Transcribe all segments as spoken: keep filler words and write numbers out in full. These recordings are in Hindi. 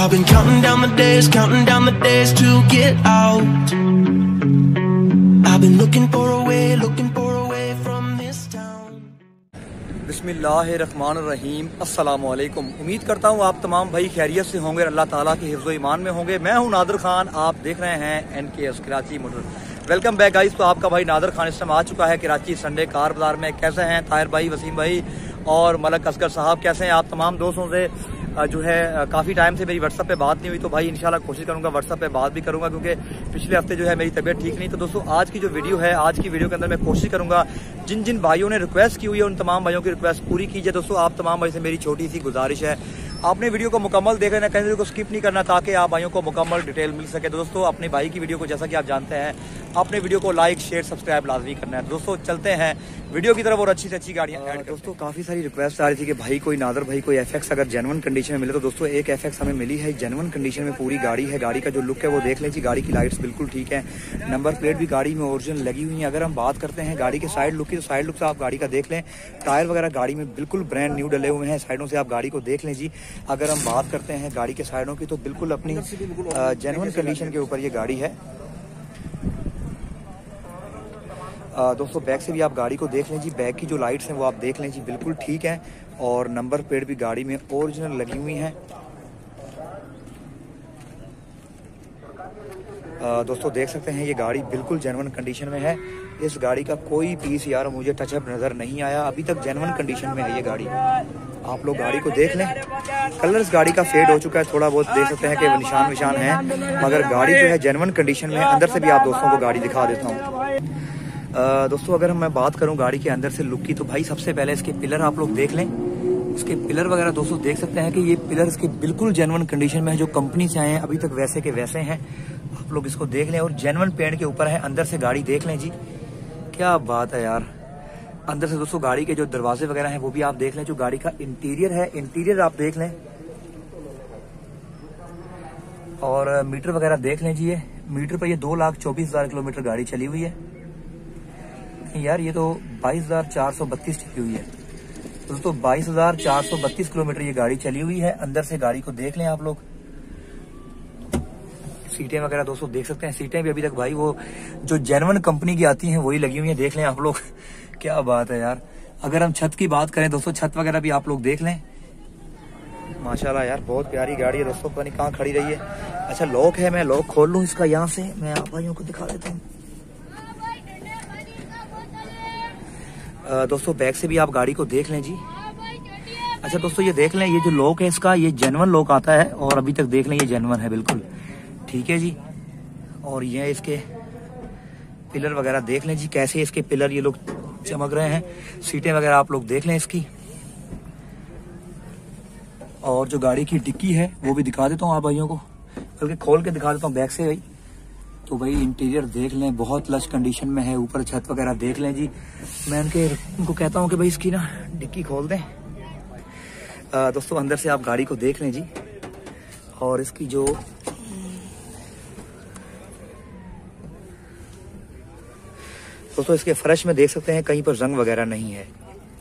I've been counting down the days, counting down the days to get out. I've been looking for a way, looking for a way from this town. बिस्मिल्लाहिर्रहमानिर्रहीम, अस्सलाम वालेकुम। उम्मीद करता हूँ आप तमाम भाई खैरियत से होंगे, अल्लाह ताला के हिफ्ज़ो ईमान में होंगे। मैं हूँ नादिर खान, आप देख रहे हैं N K S Karachi motor. Welcome back guys. तो आपका भाई नादिर खान इस समय आ चुका है कराची संडे कार बाजार में। कैसे हैं ताहिर भाई, वसीम भाई और मलक असगर साहब, कैसे हैं आप तमाम दोस्तों से जो है काफ़ी टाइम से मेरी व्हाट्सअप पे बात नहीं हुई, तो भाई इंशाल्लाह कोशिश करूंगा व्हाट्सअप पे बात भी करूंगा, क्योंकि पिछले हफ्ते जो है मेरी तबीयत ठीक नहीं। तो दोस्तों आज की जो वीडियो है, आज की वीडियो के अंदर मैं कोशिश करूंगा जिन जिन भाइयों ने रिक्वेस्ट की हुई है उन तमाम भाइयों की रिक्वेस्ट पूरी कीजिए। दोस्तों आप तमाम भाई से मेरी छोटी सी गुजारिश है, आपने वीडियो को मुकम्मल देख लेना, कहीं को स्किप नहीं करना, ताकि आप भाइयों को मुकम्मल डिटेल मिल सके। दोस्तों अपने भाई की वीडियो को, जैसा कि आप जानते हैं, अपने वीडियो को लाइक शेयर सब्सक्राइब लाजमी करना है। दोस्तों चलते हैं वीडियो की तरफ और अच्छी से अच्छी गाड़ियां ऐड। दोस्तों काफ़ी सारी रिक्वेस्ट आ रही थी कि भाई कोई नादर भाई कोई एफएक्स अगर जेन्युइन कंडीशन में मिले, तो दोस्तों एक एफएक्स हमें मिली है जेन्युइन कंडीशन में, पूरी गाड़ी है। गाड़ी का जो लुक है वो देख लीजिए, गाड़ी की लाइट्स बिल्कुल ठीक है, नंबर प्लेट भी गाड़ी में ओरिजिनल लगी हुई है। अगर हम बात करते हैं गाड़ी के साइड लुक की, तो साइड लुक से आप गाड़ी का देख लें, टायर वगैरह गाड़ी में बिल्कुल ब्रांड न्यू डले हुए हैं। साइडों से आप गाड़ी को देख लें जी। अगर हम बात करते हैं गाड़ी के साइडों की, तो बिल्कुल अपनी जेन्युइन कंडीशन के ऊपर ये गाड़ी है। आ, दोस्तों बैक से भी आप गाड़ी को देख लें जी, बैक की जो लाइट्स हैं वो आप देख लें जी, बिल्कुल ठीक है, और नंबर प्लेट भी गाड़ी में ओरिजिनल लगी हुई हैं। आ, दोस्तों देख सकते हैं ये गाड़ी बिल्कुल जेन्युइन कंडीशन में है। इस गाड़ी का कोई पीस यार मुझे टचअप नज़र नहीं आया, अभी तक जेन्युइन कंडीशन में है ये गाड़ी। आप लोग गाड़ी को देख लें, कलर्स गाड़ी का फेड हो चुका है, थोड़ा बहुत देख सकते हैं कि निशान निशान है, मगर गाड़ी जो है जेन्युइन कंडीशन में है। अंदर से भी आप दोस्तों को गाड़ी दिखा देता हूँ। Uh, दोस्तों अगर मैं बात करूं गाड़ी के अंदर से लुक की, तो भाई सबसे पहले इसके पिलर आप लोग देख लें। इसके पिलर वगैरह दोस्तों देख सकते हैं कि ये पिलर इसके बिल्कुल जेन्युइन कंडीशन में है, जो कंपनी से आए हैं अभी तक वैसे के वैसे हैं। आप लोग इसको देख लें, और जेन्युइन पेंट के ऊपर है। अंदर से गाड़ी देख लें जी, क्या बात है यार। अंदर से दोस्तों गाड़ी के जो दरवाजे वगैरह हैं वो भी आप देख लें। जो गाड़ी का इंटीरियर है, इंटीरियर आप देख लें, और मीटर वगैरह देख लें जी। ये मीटर पर ये दो लाख चौबीस हजार किलोमीटर गाड़ी चली हुई है यार। ये तो बाईस हजार चार सौ बत्तीस चली हुई है दोस्तों, बाईस हजार चार सौ बत्तीस किलोमीटर ये गाड़ी चली हुई है। अंदर से गाड़ी को देख लें आप लोग। सीटें वगैरह दोस्तों देख सकते हैं, सीटें भी अभी तक भाई वो जो जेन्युइन कंपनी की आती हैं वही लगी हुई है, देख लें आप लोग। क्या बात है यार। अगर हम छत की बात करें दोस्तों, छत वगैरह भी आप लोग देख लें, माशाल्लाह यार बहुत प्यारी गाड़ी है दोस्तों। पता नहीं कहाँ खड़ी रही है। अच्छा लॉक है, मैं लॉक खोल लूँ इसका, यहाँ से मैं आप भाइयों को दिखा देता हूँ। दोस्तों बैक से भी आप गाड़ी को देख लें जी। अच्छा दोस्तों ये देख लें, ये जो लॉक है इसका, ये जेन्युइन लॉक आता है, और अभी तक देख लें ये जेन्युइन है बिल्कुल ठीक है जी। और ये इसके पिलर वगैरह देख लें जी, कैसे इसके पिलर ये लोग चमक रहे हैं। सीटें वगैरह आप लोग देख लें इसकी, और जो गाड़ी की डिक्की है वो भी दिखा देता हूँ आप भाइयों को, बल्कि खोल के दिखा देता हूँ बैक से भाई। तो भाई इंटीरियर देख लें, बहुत लश कंडीशन में है। ऊपर छत वगैरह देख लें जी। मैं उनके उनको कहता हूँ कि भाई इसकी ना डिक्की खोल दें। आ, दोस्तों अंदर से आप गाड़ी को देख लें जी, और इसकी जो दोस्तों इसके फर्श में देख सकते हैं कहीं पर रंग वगैरह नहीं है।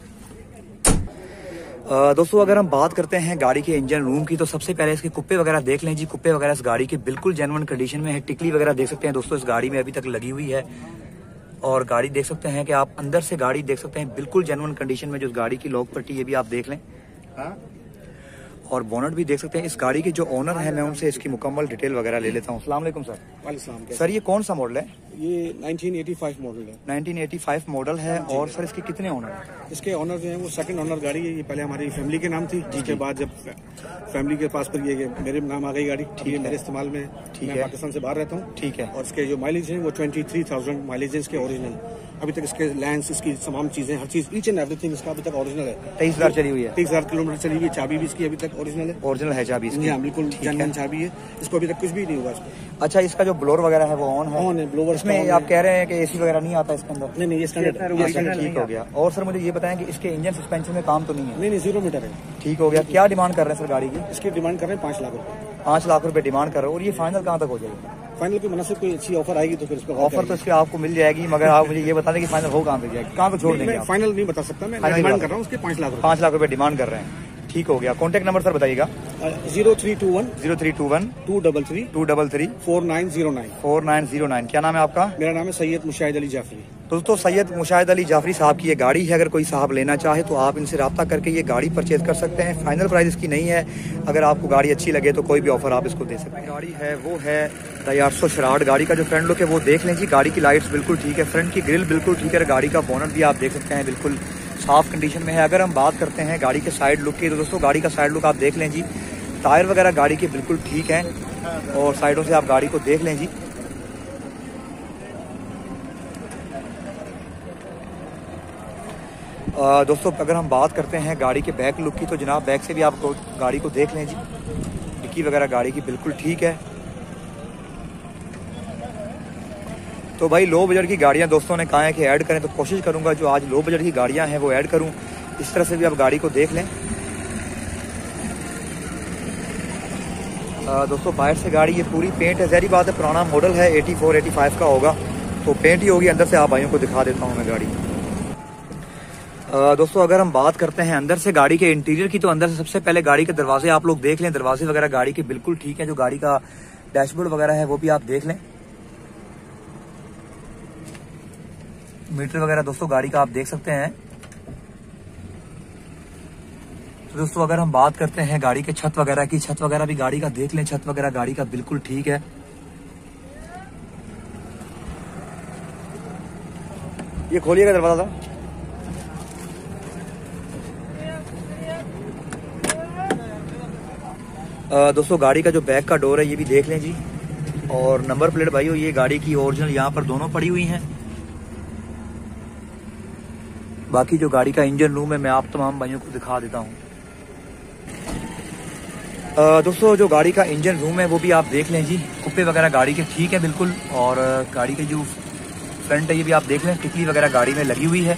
Uh, दोस्तों अगर हम बात करते हैं गाड़ी के इंजन रूम की, तो सबसे पहले इसके कुप्पे वगैरह देख लें जी। कुप्पे वगैरह इस गाड़ी के बिल्कुल जेन्युइन कंडीशन में है। टिकली वगैरह देख सकते हैं दोस्तों इस गाड़ी में अभी तक लगी हुई है, और गाड़ी देख सकते हैं कि आप अंदर से गाड़ी देख सकते हैं बिल्कुल जेन्युइन कंडीशन में। जो गाड़ी की लॉक पट्टी ये भी आप देख लें, हाँ? और बोनट भी देख सकते हैं। इस गाड़ी के जो ओनर है, मैं उनसे इसकी मुकम्मल डिटेल वगैरह ले लेता हूँ। अस्सलाम वालेकुम सर। वालेकुम सर ये कौन सा मॉडल है? ये नाइनटीन एटी फाइव मॉडल है। नाइनटीन एटी फाइव मॉडल है। और सर इसके कितने ओनर हैं? इसके ओनर जो है वो सेकंड ओनर गाड़ी है। ये पहले हमारी फैमिली के नाम थी, जिसके बाद जब फैमिली के पास पर ये मेरे नाम आ गई गाड़ी, ठीक है, मेरे इस्तेमाल में। ठीक है, पाकिस्तान से बाहर रहता हूँ। ठीक है। और इसके जो माइलेज है वो ट्वेंटी थ्री थाउजेंड माइलेज है इसके ओरिजिनल। अभी तक इसके लैंस, इसकी तमाम चीजें, हर चीज, ईच एंड एवरीथिंग इसका अभी तक ओरिजिनल है। तेईस हजार चली हुई है। तेईस हजार किलोमीटर चली हुई है। चाबी भी इसकी अभी तक ओरिजिनल है। ओरिजिनल है चाबी इसकी? हाँ बिल्कुल जेन्युइन चाबी है। इसको अभी तक कुछ भी नहीं हुआ इसको। अच्छा इसका जो ब्लोअर वगैरह है वो ऑन है? ऑन है। ब्लोअर इसमें आप कह रहे हैं कि एसी वगैरह नहीं आता इसके अंदर? नहीं नहीं, ये स्टैंडर्ड ठीक हो गया। और सर मुझे ये बताएं कि इसके इंजन सस्पेंशन में काम तो नहीं है? नहीं नहीं, जीरो मीटर है। ठीक हो गया। क्या डिमांड कर रहे हैं सर गाड़ी की? इसकी डिमांड कर रहे हैं पाँच लाख रुपए। पाँच लाख रुपए डिमांड कर रहे हो, और ये फाइनल कहाँ तक हो जाएगी? फाइनल की मुनासिब कोई अच्छी ऑफर आएगी तो फिर इसको ऑफर तो इसके आपको मिल जाएगी, मगर आप मुझे ये बता दें कि फाइनल हो कहाँ तक जाएगी, कहाँ तक छोड़ देंगे? फाइनल नहीं बता सकता मैं, डिमांड कर रहा हूँ उसके पाँच लाख रुपए। पाँच लाख रुपए डिमांड कर रहे हैं। ठीक हो गया। कॉन्टैक्ट नंबर सर बताइएगा। Zero three two one zero three two one two double three two double three four nine zero nine. Four nine zero nine. क्या नाम है आपका? मेरा नाम है सैयद मुशाहिद अली जाफरी। दोस्तों सैयद मुशाहिद अली जाफरी साहब की ये गाड़ी है। अगर कोई साहब लेना चाहे तो आप इनसे रब्ता करके ये गाड़ी परचेज कर सकते हैं। फाइनल प्राइस इसकी नहीं है। अगर आपको गाड़ी अच्छी लगे तो कोई भी ऑफर आप इसको दे सकते हैं। गाड़ी है वो है दयारसो शराड। गाड़ी का जो फ्रंट लुक है वो देख लें जी। गाड़ी की लाइट्स बिल्कुल ठीक है, फ्रंट की ग्रिल बिल्कुल ठीक है, गाड़ी का बोनट भी आप देख सकते हैं बिल्कुल साफ कंडीशन में है। अगर हम बात करते हैं गाड़ी के साइड लुक की तो दोस्तों गाड़ी का साइड लुक आप देख लें जी। टायर वगैरह गाड़ी के बिल्कुल ठीक हैं और साइडों से आप गाड़ी को देख लें जी। आ, दोस्तों अगर हम बात करते हैं गाड़ी के बैक लुक की तो जनाब बैक से भी आप गाड़ी को देख लें जी। डिक्की वगैरह गाड़ी की बिल्कुल ठीक है। तो भाई लो बजट की गाड़ियां दोस्तों ने कहा है कि ऐड करें, तो कोशिश करूंगा जो आज लो बजट की गाड़ियां हैं वो ऐड करूं। इस तरह से भी आप गाड़ी को देख लें। आ, दोस्तों बाहर से गाड़ी ये पूरी पेंट है, जहरी बात है पुराना मॉडल है, एटी फोर एटी फाइव का होगा तो पेंट ही होगी। अंदर से आप भाइयों को दिखा देता हूँ मैं गाड़ी। आ, दोस्तों अगर हम बात करते हैं अंदर से गाड़ी के इंटीरियर की तो अंदर से सबसे पहले गाड़ी के दरवाजे आप लोग देख लें। दरवाजे वगैरह गाड़ी के बिल्कुल ठीक है। जो गाड़ी का डैशबोर्ड वगैरह है वो भी आप देख लें। मीटर वगैरह दोस्तों गाड़ी का आप देख सकते हैं। तो दोस्तों अगर हम बात करते हैं गाड़ी के छत वगैरह की, छत वगैरह भी गाड़ी का देख लें। छत वगैरह गाड़ी का बिल्कुल ठीक है। ये खोलिएगा दरवाजा। आ, दोस्तों गाड़ी का जो बैक का डोर है ये भी देख लें जी। और नंबर प्लेट भाइयों ये गाड़ी की ओरिजिनल यहाँ पर दोनों पड़ी हुई हैं। बाकी जो गाड़ी का इंजन रूम है मैं आप तमाम भाइयों को दिखा देता हूँ। दोस्तों जो गाड़ी का इंजन रूम है वो भी आप देख लें जी। कुप्पे वगैरह गाड़ी के ठीक है बिल्कुल। और गाड़ी के जो फ्रंट है ये भी आप देख लें। टिकली वगैरह गाड़ी में लगी हुई है।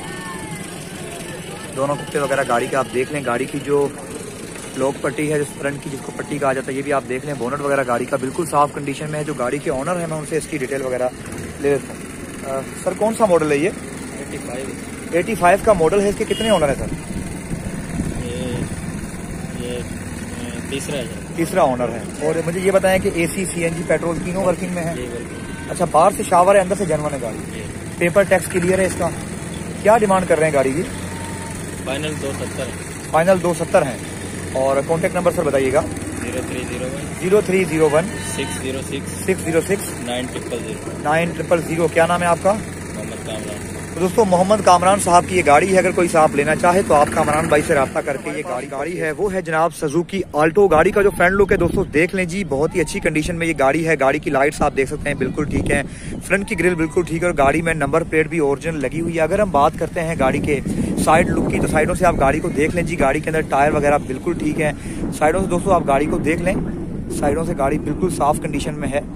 दोनों कुप्पे वगैरह गाड़ी के आप देख लें। गाड़ी की जो लॉक पट्टी है, जिस फ्रंट की जिसको पट्टी कहा जाता है, ये भी आप देख लें। बोनट वगैरह गाड़ी का बिल्कुल साफ कंडीशन में है। जो गाड़ी के ऑनर है मैं उनसे इसकी डिटेल वगैरह ले लेता हूँ। सर कौन सा मॉडल है ये? एटी फाइव एटी फाइव का मॉडल है। इसके कितने ऑनर है सर? ये ये तीसरा है। तीसरा ऑनर है। और मुझे ये बताएं कि एसी सीएनजी पेट्रोल तीनों वर्किंग में है? ये वर्किंग। अच्छा बाहर से शावर है, अंदर से जनवन है गाड़ी। पेपर टैक्स क्लियर है इसका। क्या डिमांड कर रहे हैं गाड़ी की? फाइनल दो सत्तर फाइनल दो सत्तर है। और कॉन्टैक्ट नंबर सर बताइएगा। Zero three zero one zero three zero one six zero six six zero six nine triple zero nine triple zero. क्या नाम है आपका? मोहम्मद कामरान। तो दोस्तों मोहम्मद कामरान साहब की ये गाड़ी है। अगर कोई साहब लेना चाहे तो आप कामरान भाई से रब्ता करके ये गाड़ी गाड़ी है वो है जनाब सुजुकी आल्टो। गाड़ी का जो फ्रंट लुक है दोस्तों देख लें जी। बहुत ही अच्छी कंडीशन में ये गाड़ी है। गाड़ी की लाइट्स आप देख सकते हैं बिल्कुल ठीक है। फ्रंट की ग्रिल बिल्कुल ठीक है और गाड़ी में नंबर प्लेट भी ओरिजिनल लगी हुई है। अगर हम बात करते हैं गाड़ी के साइड लुक की तो साइडों से आप गाड़ी को देख लें जी। गाड़ी के अंदर टायर वगैरह बिल्कुल ठीक है। साइडों से दोस्तों आप गाड़ी को देख लें। साइडों से गाड़ी बिल्कुल साफ कंडीशन में है।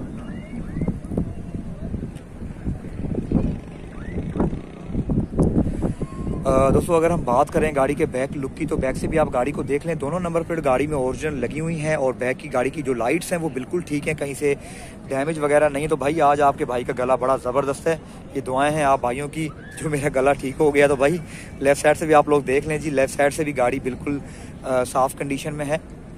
दोस्तों अगर हम बात करें गाड़ी के बैक लुक की तो बैक से भी आप गाड़ी को देख लें। दोनों नंबर प्लेट गाड़ी में ओरिजिनल लगी हुई हैं और बैक की गाड़ी की जो लाइट्स हैं वो बिल्कुल ठीक हैं, कहीं से डैमेज वगैरह नहीं। तो भाई आज आपके भाई का गला बड़ा ज़बरदस्त है। ये दुआएं हैं आप भाइयों की जो मेरा गला ठीक हो गया। तो भाई लेफ़्ट साइड से भी आप लोग देख लें जी। लेफ़्ट साइड से भी गाड़ी बिल्कुल आ, साफ कंडीशन में है।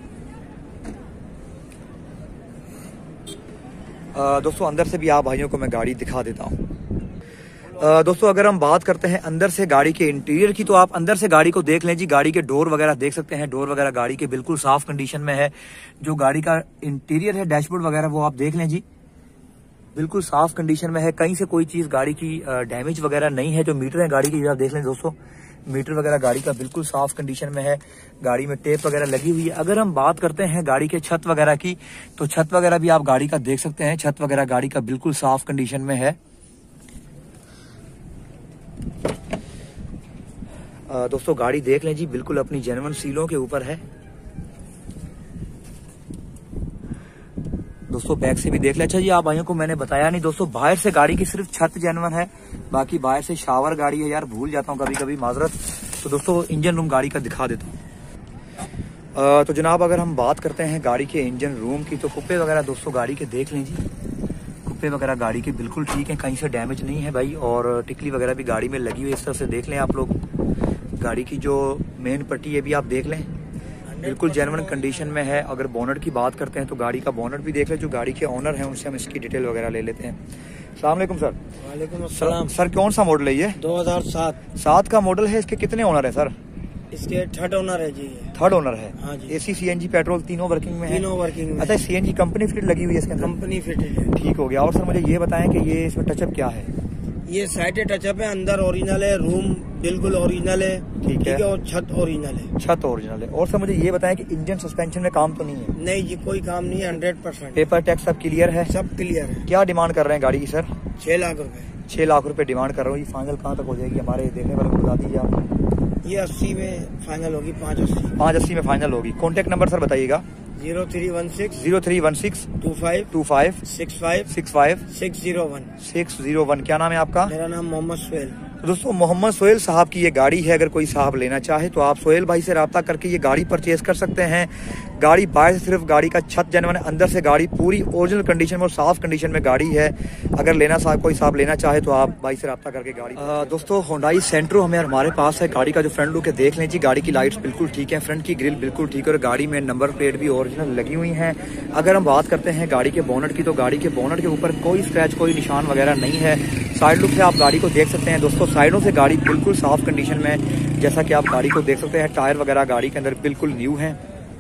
आ, दोस्तों अंदर से भी आप भाइयों को मैं गाड़ी दिखा देता हूँ। दोस्तों अगर हम बात करते हैं अंदर से गाड़ी के इंटीरियर की तो आप अंदर से गाड़ी को देख लें जी। गाड़ी के डोर वगैरह देख सकते हैं। डोर वगैरह गाड़ी के बिल्कुल साफ कंडीशन में है। जो गाड़ी का इंटीरियर है डैशबोर्ड वगैरह वो आप देख लें जी। बिल्कुल साफ कंडीशन में है। कहीं से कोई चीज गाड़ी की डैमेज वगैरह नहीं है। जो मीटर है गाड़ी की आप देख लें दोस्तों। मीटर वगैरह गाड़ी का बिल्कुल साफ कंडीशन में है। गाड़ी में टेप वगैरह लगी हुई है। अगर हम बात करते हैं गाड़ी के छत वगैरह की तो छत वगैरह भी आप गाड़ी का देख सकते हैं। छत वगैरह गाड़ी का बिल्कुल साफ कंडीशन में है। आ, दोस्तों गाड़ी देख लें जी। बिल्कुल अपनी जेन्युइन सीलों के ऊपर है। दोस्तों बैक से भी देख लें। अच्छा जी आप भाइयों को मैंने बताया नहीं दोस्तों, बाहर से गाड़ी की सिर्फ छत जेन्युइन है, बाकी बाहर से शावर गाड़ी है। यार भूल जाता हूँ कभी कभी, माजरत। तो दोस्तों इंजन रूम गाड़ी का दिखा देता हूँ। तो जनाब अगर हम बात करते हैं गाड़ी के इंजन रूम की तो कुप्पे वगैरह दोस्तों गाड़ी के देख लें जी। कुप्पे वगैरह गाड़ी के बिल्कुल ठीक है, कहीं से डैमेज नहीं है भाई। और टिकली वगैरह भी गाड़ी में लगी हुई है। इस तरह से देख लें आप लोग। गाड़ी की जो मेन पट्टी ये भी आप देख लें, बिल्कुल जेन्युइन कंडीशन में है। अगर बोनट की बात करते हैं तो गाड़ी का बोनट भी देख लें, जो गाड़ी के ओनर हैं उनसे हम इसकी डिटेल वगैरह ले लेते हैं। अस्सलाम वालेकुम सर। वालेकुम अस्सलाम। सर कौन सा मॉडल है ये? दो हज़ार सात सात का मॉडल है। इसके कितने ओनर है सर? इसके थर्ड ओनर है जी। थर्ड ओनर है। हाँ जी। एसी सीएनजी पेट्रोल तीनों वर्किंग में है? तीनों वर्किंग में। अच्छा, सीएनजी कंपनी फिट लगी हुई है इसके अंदर? कंपनी फिटेड है। ठीक हो गया। और सर मुझे ये बताएं कि ये इसमें टचअप क्या है? ये साइड टचअप है, अंदर ओरिजिनल है, रूम बिल्कुल ओरिजिनल है। ठीक है। और छत ओरिजिनल है। छत ओरिजिनल है। और सर मुझे ये बताएं कि इंजन सस्पेंशन में काम तो नहीं है? नहीं जी, कोई काम नहीं है, हंड्रेड परसेंट। पेपर टैक्स सब क्लियर है? सब क्लियर है। क्या डिमांड कर रहे हैं गाड़ी की सर? छह लाख रुपए। छह लाख रुपए डिमांड कर रहा हूँ। ये फाइनल कहाँ तक हो जाएगी हमारे देखने वाले को बता दीजिए आप। ये अस्सी में फाइनल होगी, पाँच अस्सी। पाँच अस्सी में फाइनल होगी। कॉन्टेक्ट नंबर सर बताइएगा। Zero three one six zero three one six two five two five six five six five six zero one six zero one. क्या नाम है आपका? मेरा नाम मोहम्मद सुहेल। तो दोस्तों मोहम्मद सोहेल साहब की ये गाड़ी है। अगर कोई साहब लेना चाहे तो आप सोहेल भाई से रब्ता करके ये गाड़ी परचेज कर सकते हैं। गाड़ी बाहर से सिर्फ गाड़ी का छत जेन्युइन, अंदर से गाड़ी पूरी ओरिजिनल कंडीशन में और साफ कंडीशन में गाड़ी है। अगर लेना साहब कोई साहब लेना चाहे तो आप भाई से रब्ता करके गाड़ी आ, दोस्तों होंडाई सेंट्रो हमें हमारे पास है। गाड़ी का जो फ्रंट लुक है देख लें जी। गाड़ी की लाइट्स बिल्कुल ठीक है, फ्रंट की ग्रिल बिल्कुल ठीक है और गाड़ी में नंबर प्लेट भी ओरिजिनल लगी हुई है। अगर हम बात करते हैं गाड़ी के बोनट की तो गाड़ी के बोनट के ऊपर कोई स्क्रैच कोई निशान वगैरह नहीं है। साइड लुक से आप गाड़ी को देख सकते हैं दोस्तों। साइडों से गाड़ी बिल्कुल साफ कंडीशन में, जैसा कि आप गाड़ी को देख सकते हैं। टायर वगैरह गाड़ी के अंदर बिल्कुल न्यू है।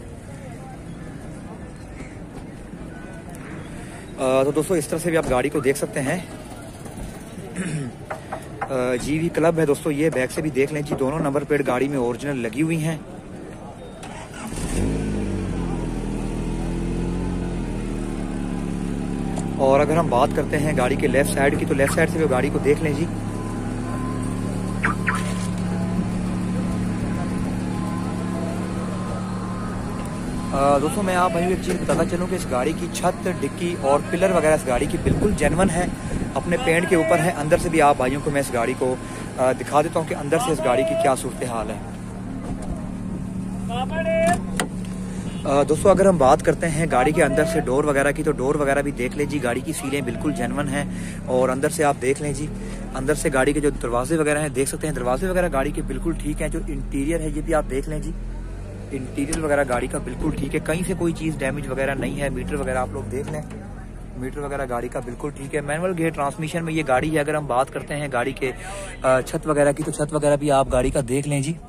तो दोस्तों इस तरह से भी आप गाड़ी को देख सकते हैं। जीवी क्लब है दोस्तों ये। बैक से भी देख लें जी, दोनों नंबर प्लेट गाड़ी में ओरिजिनल लगी हुई हैं। और अगर हम बात करते हैं गाड़ी के लेफ्ट साइड की तो लेफ्ट साइड से भी गाड़ी को देख लें जी। आ, दोस्तों मैं आप भाई एक चीज़ बताना चलूँ कि इस गाड़ी की छत, डिक्की और पिलर वगैरह इस गाड़ी की बिल्कुल जेन्युइन है, अपने पेंट के ऊपर है। अंदर से भी आप भाइयों को मैं इस गाड़ी को आ, दिखा देता हूँ कि अंदर से इस गाड़ी की क्या सूरत हाल है। आ, दोस्तों अगर हम बात करते हैं गाड़ी के अंदर से डोर वगैरह की तो डोर वगैरह भी देख लें जी। गाड़ी की सीलें बिल्कुल जेन्युइन हैं और अंदर से आप देख लें जी। अंदर से गाड़ी के जो दरवाजे वगैरह हैं देख सकते हैं, दरवाजे वगैरह गाड़ी के बिल्कुल ठीक हैं। जो इंटीरियर है ये भी आप देख लें जी। इंटीरियर वगैरह गाड़ी का बिल्कुल ठीक है, कहीं से कोई चीज़ डैमेज वगैरह नहीं है। मीटर वगैरह आप लोग देख लें, मीटर वगैरह गाड़ी का बिल्कुल ठीक है। मैनुअल गियर ट्रांसमिशन में ये गाड़ी है। अगर हम बात करते हैं गाड़ी के छत वगैरह की तो छत वगैरह भी आप गाड़ी का देख लें जी।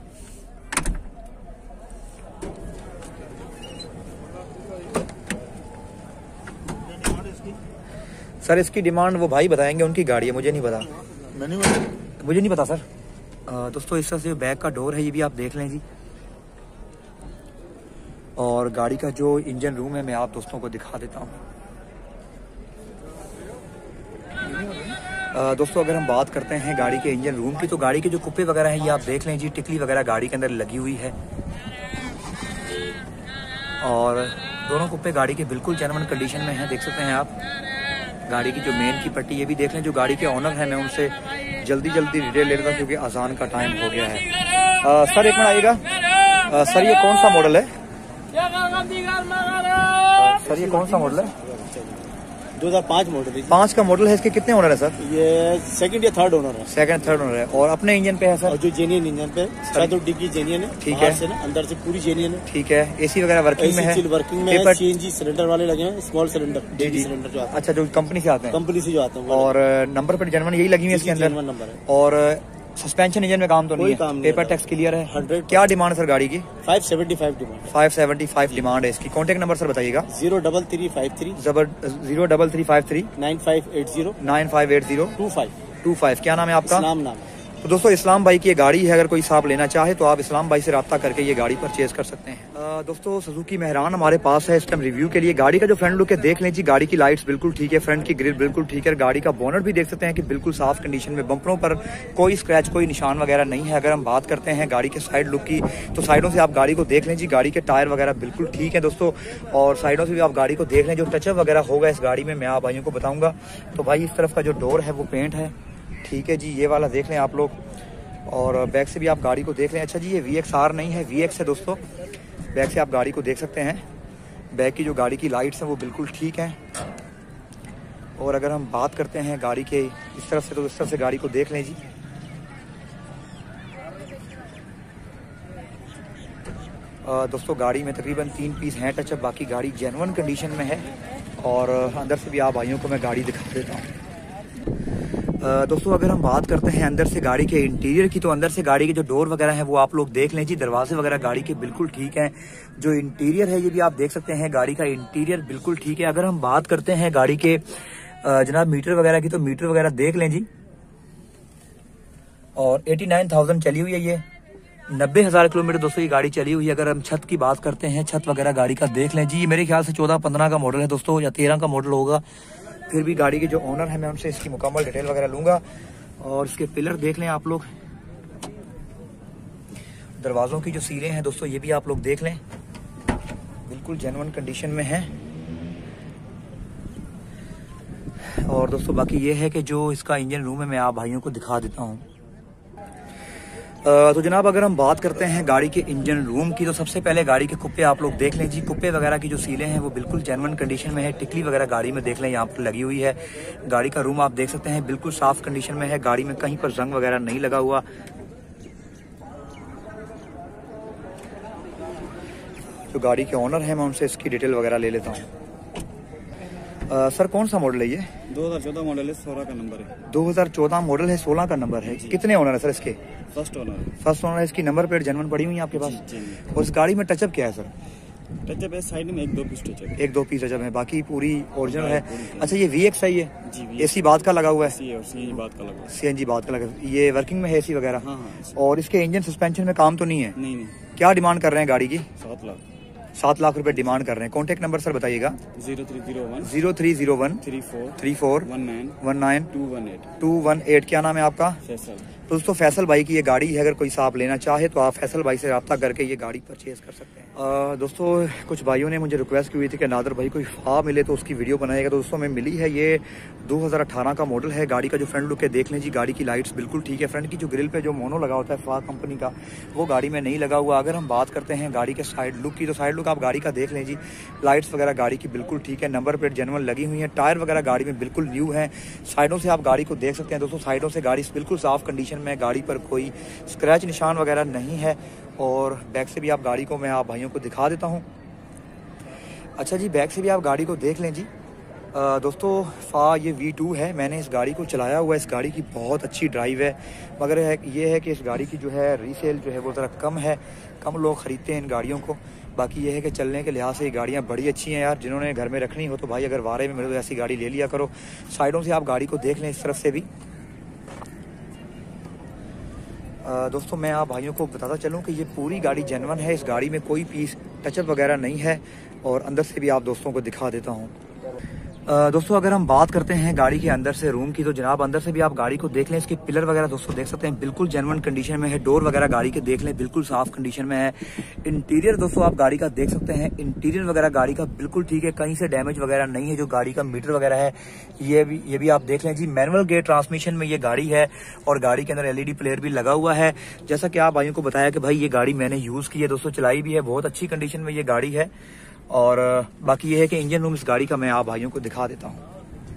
सर इसकी डिमांड वो भाई बताएंगे, उनकी गाड़ी है, मुझे नहीं पता। मैंने मुझे नहीं पता सर। आ, दोस्तों इस तरह से बैक का डोर है ये भी आप देख लें जी। और गाड़ी का जो इंजन रूम है मैं आप दोस्तों को दिखा देता हूँ। दोस्तों अगर हम बात करते हैं गाड़ी के इंजन रूम की तो गाड़ी के जो कुप्पे वगैरह हैं ये आप देख लें जी। टिकली वगैरह गाड़ी के अंदर लगी हुई है और दोनों कुप्पे गाड़ी के बिल्कुल जेन्युइन कंडीशन में हैं, देख सकते हैं आप। गाड़ी की जो मेन की पट्टी ये भी देख लें। जो गाड़ी के ऑनर हैं मैं उनसे जल्दी जल्दी डिटेल ले लेता हूँ क्योंकि अजान का टाइम हो गया है। आ, सर एक मिनट आइएगा। आ, सर ये कौन सा मॉडल है? सर ये कौन सा मॉडल है? दो हज़ार पाँच मॉडल है। पाँच का मॉडल है। इसके कितने ओनर है सर? ये सेकंड या थर्ड ओनर है। सेकंड थर्ड ओनर है। और अपने इंजन पे है सर? और जो जेन्युइन इंजन पे छत डिग्गी जेन्युइन है। ठीक है से ना अंदर से पूरी जेन्युइन है। ठीक है। एसी वगैरह वर्किंग में है? वर्किंग में है। सीएनजी सिलेंडर वाले लगे हैं, स्मॉल सिलेंडर डेडी सिलेंडर जो आता है। अच्छा जो कंपनी से आते हैं? कंपनी से जो आते हैं। और नंबर प्लेट जेन्युइन यही लगी हुई है इसके अंदर? नंबर है। और सस्पेंशन इंजन में काम तो नहीं है? काम पेपर टैक्स क्लियर है? हंड्रेड। क्या डिमांड सर गाड़ी की? Five seventy five demand. Five seventy five demand है इसकी। कॉन्टेक्ट नंबर सर बताइएगा। Zero double three five three जबर zero double three five three nine five eight zero nine five eight zero two five two five. क्या नाम है आपका? नाम नाम है। तो दोस्तों इस्लाम भाई की ये गाड़ी है। अगर कोई साहब लेना चाहे तो आप इस्लाम भाई से रब्ता करके ये गाड़ी परचेज कर सकते हैं। आ, दोस्तों सुजुकी मेहरान हमारे पास है इस टाइम रिव्यू के लिए। गाड़ी का जो फ्रंट लुक है देख लें जी। गाड़ी की लाइट्स बिल्कुल ठीक है, फ्रंट की ग्रिल बिल्कुल ठीक है। गाड़ी का बोनट भी देख सकते हैं कि बिल्कुल साफ कंडीशन में। बम्परों पर कोई स्क्रैच कोई निशान वगैरह नहीं है। अगर हम बात करते हैं गाड़ी के साइड लुक की तो साइडों से आप गाड़ी को देख लें जी। गाड़ी के टायर वगैरह बिल्कुल ठीक है दोस्तों। और साइडों से भी आप गाड़ी को देख लें। जो टचअप वगैरह होगा इस गाड़ी में मैं आप भाइयों को बताऊंगा। तो भाई इस तरफ का जो डोर है वो पेंट है, ठीक है जी। ये वाला देख लें आप लोग। और बैक से भी आप गाड़ी को देख लें। अच्छा जी ये वी एक्स आर नहीं है, वी एक्स है दोस्तों। बैक से आप गाड़ी को देख सकते हैं। बैक की जो गाड़ी की लाइट्स हैं वो बिल्कुल ठीक हैं। और अगर हम बात करते हैं गाड़ी के इस तरफ से तो इस तरफ से गाड़ी को देख लें जी। दोस्तों गाड़ी में तकरीबन तीन पीस हैं टचअप, बाकी गाड़ी जेन्युइन कंडीशन में है। और अंदर से भी आप भाइयों को मैं गाड़ी दिखा देता हूँ। दोस्तों अगर हम बात करते हैं अंदर से गाड़ी के इंटीरियर की, तो अंदर से गाड़ी के जो डोर वगैरह हैं वो आप लोग देख लें जी। दरवाजे वगैरह गाड़ी के बिल्कुल ठीक हैं। जो इंटीरियर है ये भी आप देख सकते हैं, गाड़ी का इंटीरियर बिल्कुल ठीक है। अगर हम बात करते हैं गाड़ी के जनाब मीटर वगैरह की, तो मीटर वगैरह देख लें जी। और एटी नाइन थाउजेंड चली हुई है, ये नब्बे हजार किलोमीटर दोस्तों ये गाड़ी चली हुई है। अगर हम छत की बात करते हैं, छत वगैरह गाड़ी का देख लें जी। ये मेरे ख्याल से चौदह पंद्रह का मॉडल है दोस्तों, या तेरह का मॉडल होगा। फिर भी गाड़ी के जो ओनर है मैं उनसे इसकी मुकम्मल डिटेल वगैरह लूंगा। और इसके पिलर देख लें आप लोग, दरवाजों की जो सीलें हैं दोस्तों ये भी आप लोग देख लें, बिल्कुल जेन्युइन कंडीशन में है। और दोस्तों बाकी ये है कि जो इसका इंजन रूम है मैं आप भाइयों को दिखा देता हूँ। तो जनाब अगर हम बात करते हैं गाड़ी के इंजन रूम की, तो सबसे पहले गाड़ी के कुप्पे आप लोग देख लें जी। कुप्पे वगैरह की जो सीलें हैं वो बिल्कुल जेन्युइन कंडीशन में है। टिकली वगैरह गाड़ी में देख लें यहाँ पर लगी हुई है। गाड़ी का रूम आप देख सकते हैं बिल्कुल साफ कंडीशन में है। गाड़ी में कहीं पर जंग वगैरह नहीं लगा हुआ। जो गाड़ी के ओनर है मैं उनसे इसकी डिटेल वगैरह ले लेता हूँ। Uh, सर कौन सा मॉडल है ये? दो हज़ार चौदह मॉडल है, सोलह का नंबर है। दो हज़ार चौदह मॉडल है, सोलह का नंबर है। कितने ओनर है सर इसके? फर्स्ट ओनर है। फर्स्ट ओनर है। इसकी नंबर प्लेट जेन्युइन पड़ी हुई है आपके पास? जी, जी। और इस गाड़ी में टचअप क्या है सर? टचअप है साइड में एक दो पीस टचअप, एक दो पीस टचअप है, बाकी पूरी ओरिजिनल है। अच्छा ये वी एक्स आई है? जी। एसी बात का लगा हुआ है? सी एन जी बात का लगा हुआ है। सी एन जी बात का लगा। ये वर्किंग में है एसी वगैरह? हाँ हाँ। और इसके इंजन सस्पेंशन में काम तो नहीं है? नहीं नहीं। क्या डिमांड कर रहे हैं गाड़ी की? सात लाख सात लाख रुपए डिमांड कर रहे हैं। कॉन्टेक्ट नंबर सर बताइएगा। Zero three zero one zero three zero one three four three four one nine one nine two one eight two one eight. क्या नाम है आपका? फैसल। तो दोस्तों फैसल भाई की ये गाड़ी है, अगर कोई साहब लेना चाहे तो आप फैसल भाई से रब्ता करके ये गाड़ी परचेज कर सकते हैं। आ, दोस्तों कुछ भाइयों ने मुझे रिक्वेस्ट की हुई थी कि नादर भाई कोई ख्वाब मिले तो उसकी वीडियो बनाएगा। तो दोस्तों में मिली है, ये दो हज़ार अठारह का मॉडल है। गाड़ी का जो फ्रंट लुक है देख लें जी। गाड़ी की लाइट्स बिल्कुल ठीक है। फ्रंट की जो ग्रिल पे जो मोनो लगा होता है फा कंपनी का, वो गाड़ी में नहीं लगा हुआ। अगर हम बात करते हैं गाड़ी के साइड लुक की, तो साइड लुक आप गाड़ी का देख लें जी। लाइट्स वगैरह गाड़ी की बिल्कुल ठीक है। नंबर प्लेट जेन्युइन लगी हुई है। टायर वगैरह गाड़ी में बिल्कुल न्यू है। साइडों से आप गाड़ी को देख सकते हैं दोस्तों, साइडों से गाड़ी बिल्कुल साफ कंडीशन में है। गाड़ी पर कोई स्क्रैच निशान वगैरह नहीं है। और बैक से भी आप गाड़ी को मैं आप भाइयों को दिखा देता हूँ। अच्छा जी बैक से भी आप गाड़ी को देख लें जी। आ, दोस्तों फा ये वी टू है, मैंने इस गाड़ी को चलाया हुआ है। इस गाड़ी की बहुत अच्छी ड्राइव है, मगर है ये है कि इस गाड़ी की जो है रीसेल जो है वो ज़रा कम है, कम लोग ख़रीदते हैं इन गाड़ियों को। बाकी ये है कि चलने के लिहाज से ये गाड़ियाँ बड़ी अच्छी हैं यार। जिन्होंने घर में रखनी हो तो भाई अगर वारे में मिले तो ऐसी गाड़ी ले लिया करो। साइडों से आप गाड़ी को देख लें, इस तरफ से भी। आ, दोस्तों मैं आप भाइयों को बताता चलूँ कि ये पूरी गाड़ी जेन्युइन है। इस गाड़ी में कोई पीस टचअप वगैरह नहीं है। और अंदर से भी आप दोस्तों को दिखा देता हूँ। दोस्तों अगर हम बात करते हैं गाड़ी के अंदर से रूम की, तो जनाब अंदर से भी आप गाड़ी को देख लें। इसके पिलर वगैरह दोस्तों देख सकते हैं बिल्कुल जेन्युइन कंडीशन में है। डोर वगैरह गाड़ी के देख लें बिल्कुल साफ कंडीशन में है। इंटीरियर दोस्तों आप गाड़ी का देख सकते हैं, इंटीरियर वगैरह गाड़ी का बिल्कुल ठीक है, कहीं से डैमेज वगैरह नहीं है। जो गाड़ी का मीटर वगैरह है ये भी ये भी आप देख लें जी। मैनुअल गेयर ट्रांसमिशन में ये गाड़ी है और गाड़ी के अंदर एलईडी प्लेयर भी लगा हुआ है। जैसा कि आप भाइयों को बताया कि भाई ये गाड़ी मैंने यूज की है दोस्तों, चलाई भी है, बहुत अच्छी कंडीशन में ये गाड़ी है। और बाकी ये है कि इंजन रूम इस गाड़ी का मैं आप भाइयों को दिखा देता हूँ।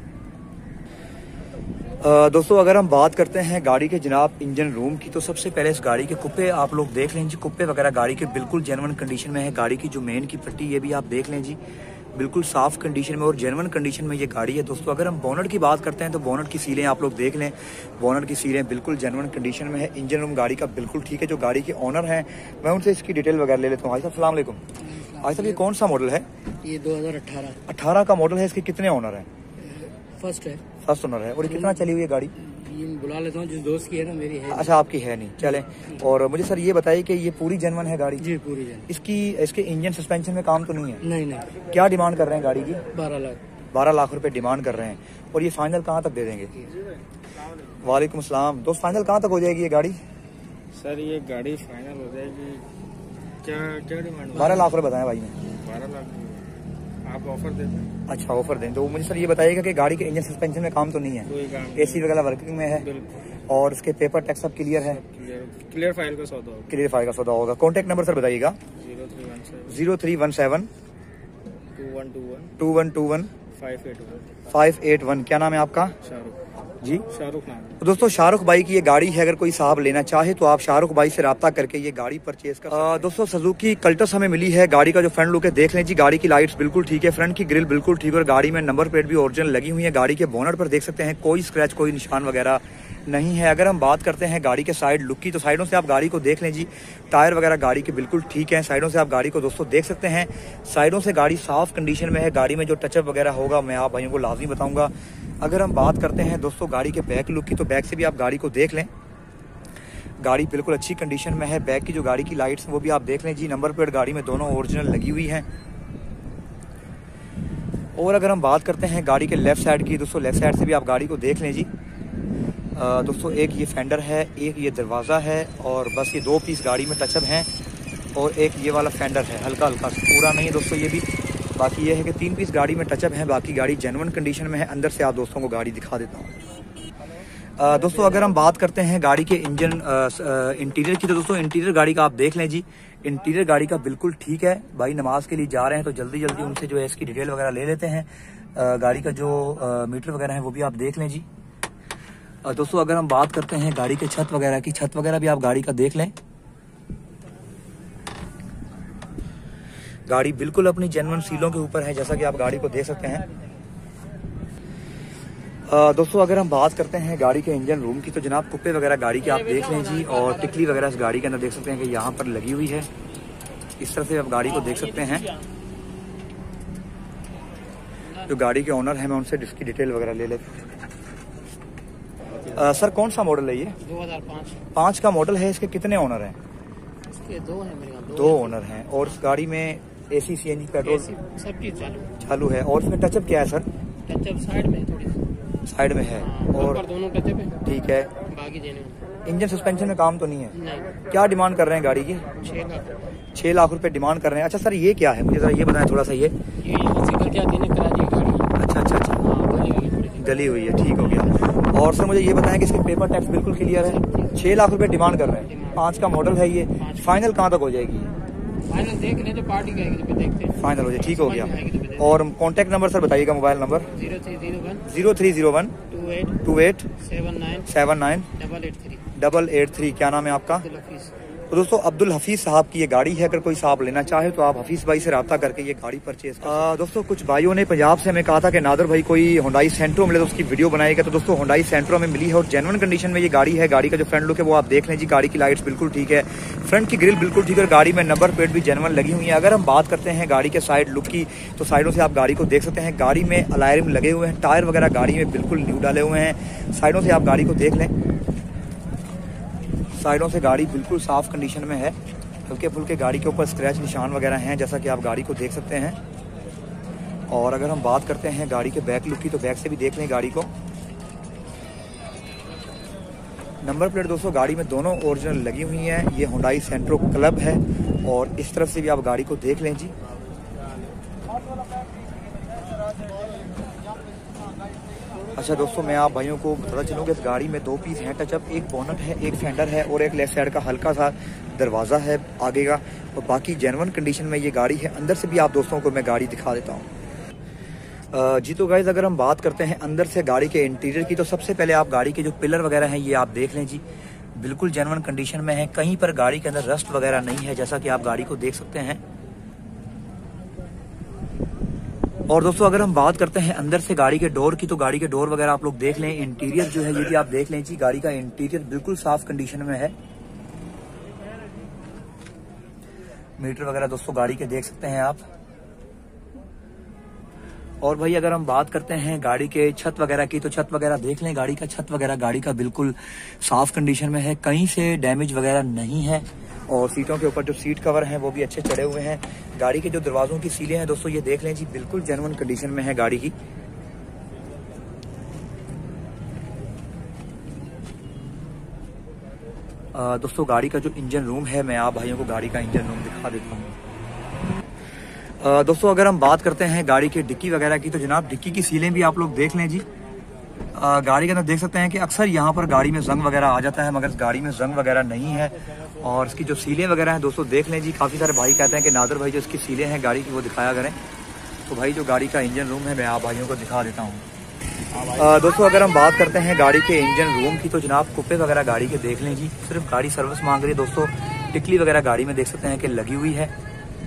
दोस्तों अगर हम बात करते हैं गाड़ी के जनाब इंजन रूम की, तो सबसे पहले इस गाड़ी के कुप्पे आप लोग देख लें जी। कुप्पे वगैरह गाड़ी के बिल्कुल जेन्युइन कंडीशन में है। गाड़ी की जो मेन की पट्टी ये भी आप देख लें जी, बिल्कुल साफ कंडीशन में और जेन्युइन कंडीशन में ये गाड़ी है। दोस्तों अगर हम बोनट की बात करते हैं तो बोनट की सीलें आप लोग देख लें, बोनट की सीलें बिल्कुल जेन्युइन कंडीशन में है। इंजन रूम गाड़ी का बिल्कुल ठीक है। जो गाड़ी के ओनर हैं मैं उनसे इसकी डिटेल वगैरह ले लेता हूँ। भाई साहब अस्सलाम वालेकुम। भाई साहब ये कौन सा मॉडल है? ये दो हज़ार अठारह अठारह का मॉडल है। इसके कितने ओनर हैं? फर्स्ट है। फर्स्ट ओनर है। और ये कितना चली हुई है गाड़ी? ये बुला लेता हूँ, जिस दोस्त की है ना, मेरी है। अच्छा आपकी है नहीं, चलें। और मुझे सर ये बताइए कि ये पूरी जेन्युइन है गाड़ी? जी पूरी जेन्युइन। इसकी इसके इंजन सस्पेंशन में काम तो नहीं है? नहीं नहीं। क्या डिमांड कर रहे हैं गाड़ी की? बारह लाख बारह लाख रुपए डिमांड कर रहे हैं। और ये फाइनल कहाँ तक दे देंगे? वालेकुम अस्सलाम। दोस्त फाइनल कहाँ तक हो जाएगी ये गाड़ी? सर ये गाड़ी फाइनल हो जाएगी, क्या क्या डिमांड? बारह लाख रुपए बताए भाई ने। बारह लाख आप ऑफर दे दें? अच्छा ऑफर दें। तो मुझे सर ये बताइएगा कि गाड़ी के इंजन सस्पेंशन में काम तो नहीं है? कोई काम। एसी वगैरह वर्किंग में है और इसके पेपर टैक्स सब क्लियर है? क्लियर फाइल का सौदा होगा। क्लियर फाइल का सौदा होगा। कॉन्टेक्ट नंबर सर बताइएगा। Zero three one seven zero three one seven two one two one two one two one five eight one five eight one. क्या नाम है आपका? शाहरुख जी, शाहरुख नाम। तो दोस्तों शाहरुख भाई की ये गाड़ी है, अगर कोई साहब लेना चाहे तो आप शाहरुख भाई से रब्ता करके ये गाड़ी परचेज कर सकते हैं। दोस्तों सुजुकी कल्टस हमें मिली है। गाड़ी का जो फ्रंट लुक है देख लें जी, गाड़ी की लाइट्स बिल्कुल ठीक है, फ्रंट की ग्रिल बिल्कुल ठीक है और गाड़ी में नंबर प्लेट भी ओरिजिनल लगी हुई है। गाड़ी के बोनट पर देख सकते हैं कोई स्क्रैच कोई निशान वगैरह नहीं है। अगर हम बात करते हैं गाड़ी के साइड लुक की, तो साइडों से आप गाड़ी को देख लें जी, टायर वगैरह गाड़ी के बिल्कुल ठीक है। साइडों से आप गाड़ी को दोस्तों देख सकते हैं, साइडों से गाड़ी साफ कंडीशन में है। गाड़ी में जो टचअप वगैरह होगा मैं आप भाइयों को लाजमी बताऊंगा। अगर हम बात करते हैं दोस्तों गाड़ी के बैक लुक की, तो बैक से भी आप गाड़ी को देख लें, गाड़ी बिल्कुल अच्छी कंडीशन में है। बैक की जो गाड़ी की लाइट्स हैं वो भी आप देख लें जी, नंबर प्लेट गाड़ी में दोनों ओरिजिनल लगी हुई हैं। और अगर हम बात करते हैं गाड़ी के लेफ्ट साइड की, दोस्तों लेफ्ट साइड से भी आप गाड़ी को देख लें जी। आ, दोस्तों एक ये फेंडर है, एक ये दरवाज़ा है और बस ये दो पीस गाड़ी में टचअप हैं और एक ये वाला फेंडर है, हल्का हल्का पूरा नहीं है दोस्तों ये भी। बाकी ये है कि तीन पीस गाड़ी में टचअप है, बाकी गाड़ी जेन्युइन कंडीशन में है। अंदर से आप दोस्तों को गाड़ी दिखा देता हूँ। दोस्तों अगर हम बात करते हैं गाड़ी के इंजन इंटीरियर की, तो दोस्तों इंटीरियर गाड़ी का आप देख लें जी, इंटीरियर गाड़ी का बिल्कुल ठीक है। भाई नमाज के लिए जा रहे हैं तो जल्दी जल्दी उनसे जो है इसकी डिटेल वगैरह ले लेते हैं। आ, गाड़ी का जो आ, मीटर वगैरह है वो भी आप देख लें जी। आ, दोस्तों अगर हम बात करते हैं गाड़ी के छत वगैरह की, छत वगैरह भी आप गाड़ी का देख लें। गाड़ी बिल्कुल अपनी जेन्युइन सीलों के ऊपर है, जैसा कि आप गाड़ी को देख सकते हैं। आ, दोस्तों अगर हम बात करते हैं गाड़ी के इंजन रूम की, तो जनाब कुप्पे वगैरह गाड़ी के आप देख लें जी और टिकली वगैरह इस गाड़ी के अंदर देख सकते हैं कि यहाँ पर लगी हुई है। इस तरह से आप गाड़ी को देख सकते हैं। जो गाड़ी के ओनर हैं मैं उनसे इसकी डिटेल वगैरह ले लेते हैं। सर कौन सा मॉडल है ये? दो हजार पाँच पाँच का मॉडल है। इसके कितने ओनर हैं? इसके दो हैं मेरे यहाँ, दो ओनर हैं। और इस गाड़ी में एसी सीएनजी पेट्रोल सब चीज चालू चालू है। और इसमें टचअप क्या है सर? टचअप साइड में थोड़ी साइड में है और दोनों टचअप है, ठीक है। बाकी देने इंजन सस्पेंशन में काम तो नहीं है? नहीं। क्या डिमांड कर रहे हैं गाड़ी की? छह लाख छह लाख रुपए डिमांड कर रहे हैं। अच्छा सर ये क्या है, मुझे जरा ये बताएं थोड़ा सा। ये ये यहाँ से गल जाती है करा दी गाड़ी। अच्छा अच्छा अच्छा गली हुई थोड़ी सी। गली हुई है, ठीक हो गया। और सर मुझे ये बताएं कि इसके पेपर टैक्स बिल्कुल क्लियर है? छह लाख रुपए डिमांड कर रहे हैं। पाँच का मॉडल है ये, फाइनल कहाँ तक हो जाएगी? फाइनल देख लें तो पार्टी का एक देखते हैं, फाइनल हो जाए, ठीक हो गया। और कॉन्टैक्ट नंबर सर बताइएगा, mobile number? Zero three zero one zero three zero one two eight two eight seven nine seven nine double eight three double eight three. क्या नाम है आपका? अब्दुल हफीज। तो दोस्तों अब्दुल हफीज साहब की ये गाड़ी है। अगर कोई साहब लेना चाहे तो आप हफीज भाई से रब्ता करके ये गाड़ी परचेज कर। दोस्तों कुछ भाइयों ने पंजाब से हमें कहा था कि नादर भाई कोई हुंडई सेंट्रो मिले तो उसकी वीडियो बनाएगा। तो दोस्तों हुंडई सेंट्रो में मिली है और जेन्युइन कंडीशन में ये गाड़ी है। गाड़ी का जो फ्रंट लुक है वो आप देख लें जी, गाड़ी की लाइट्स बिल्कुल ठीक है, फ्रंट की ग्रिल बिल्कुल ठीक है और गाड़ी में नंबर प्लेट भी जेन्युइन लगी हुई है। अगर हम बात करते हैं गाड़ी के साइड लुक की, तो साइडों से आप गाड़ी को देख सकते हैं, गाड़ी में अलायरम लगे हुए हैं, टायर वगैरह गाड़ी में बिल्कुल न्यू डाले हुए हैं। साइडों से आप गाड़ी को देख लें, साइडों से गाड़ी बिल्कुल साफ कंडीशन में है। हल्के फुल्के गाड़ी के ऊपर स्क्रैच निशान वगैरह हैं, जैसा कि आप गाड़ी को देख सकते हैं। और अगर हम बात करते हैं गाड़ी के बैक लुक की, तो बैक से भी देख लें गाड़ी को। नंबर प्लेट दोस्तों गाड़ी में दोनों ओरिजिनल लगी हुई हैं। ये हुंडई सेंट्रो क्लब है और इस तरफ से भी आप गाड़ी को देख लें जी। अच्छा दोस्तों मैं आप भाइयों को बताता चलूँ कि इस गाड़ी में दो पीस हैं टचअप, एक बोनट है, एक फेंडर है और एक लेफ्ट साइड का हल्का सा दरवाज़ा है आगे का, और बाकी जेन्युइन कंडीशन में ये गाड़ी है। अंदर से भी आप दोस्तों को मैं गाड़ी दिखा देता हूँ। जी तो गाइज अगर हम बात करते हैं अंदर से गाड़ी के इंटीरियर की, तो सबसे पहले आप गाड़ी के जो पिलर वगैरह हैं ये आप देख लें जी, बिल्कुल जेन्युइन कंडीशन में है। कहीं पर गाड़ी के अंदर रस्ट वगैरह नहीं है, जैसा कि आप गाड़ी को देख सकते हैं। और दोस्तों अगर हम बात करते हैं अंदर से गाड़ी के डोर की, तो गाड़ी के डोर वगैरह आप लोग देख लें। इंटीरियर जो है ये भी आप देख लें जी, गाड़ी का इंटीरियर बिल्कुल साफ कंडीशन में है। मीटर वगैरह दोस्तों गाड़ी के देख सकते हैं आप। और भाई अगर हम बात करते हैं गाड़ी के छत वगैरह की, तो छत वगैरह देख लें, गाड़ी का छत वगैरह गाड़ी का बिल्कुल साफ कंडीशन में है, कहीं से डैमेज वगैरह नहीं है। और सीटों के ऊपर जो सीट कवर हैं वो भी अच्छे चढ़े हुए हैं। गाड़ी के जो दरवाजों की सीलें हैं दोस्तों ये देख लें जी, बिल्कुल जेन्युइन कंडीशन में है गाड़ी की। आ, दोस्तों गाड़ी का जो इंजन रूम है, मैं आप भाइयों को गाड़ी का इंजन रूम दिखा देता हूँ। दोस्तों अगर हम बात करते हैं गाड़ी की डिक्की वगैरह की, तो जनाब डिक्की की सीलें भी आप लोग देख लें जी। आ, गाड़ी के अंदर देख सकते हैं कि अक्सर यहाँ पर गाड़ी में जंग वगैरह आ जाता है, मगर इस गाड़ी में जंग वगैरह नहीं है। और इसकी जो सीलें वगैरह हैं दोस्तों देख लें जी, काफ़ी सारे भाई कहते हैं कि नादर भाई जो इसकी सीलें हैं गाड़ी की वो दिखाया करें। तो भाई जो गाड़ी का इंजन रूम है मैं आप भाइयों को दिखा देता हूँ। दोस्तों अगर हम बात करते हैं गाड़ी के इंजन रूम की तो जनाब कुप्पे वगैरह गाड़ी के देख लें जी। सिर्फ गाड़ी सर्विस मांग रही है दोस्तों। टिकली वगैरह गाड़ी में देख सकते हैं कि लगी हुई है।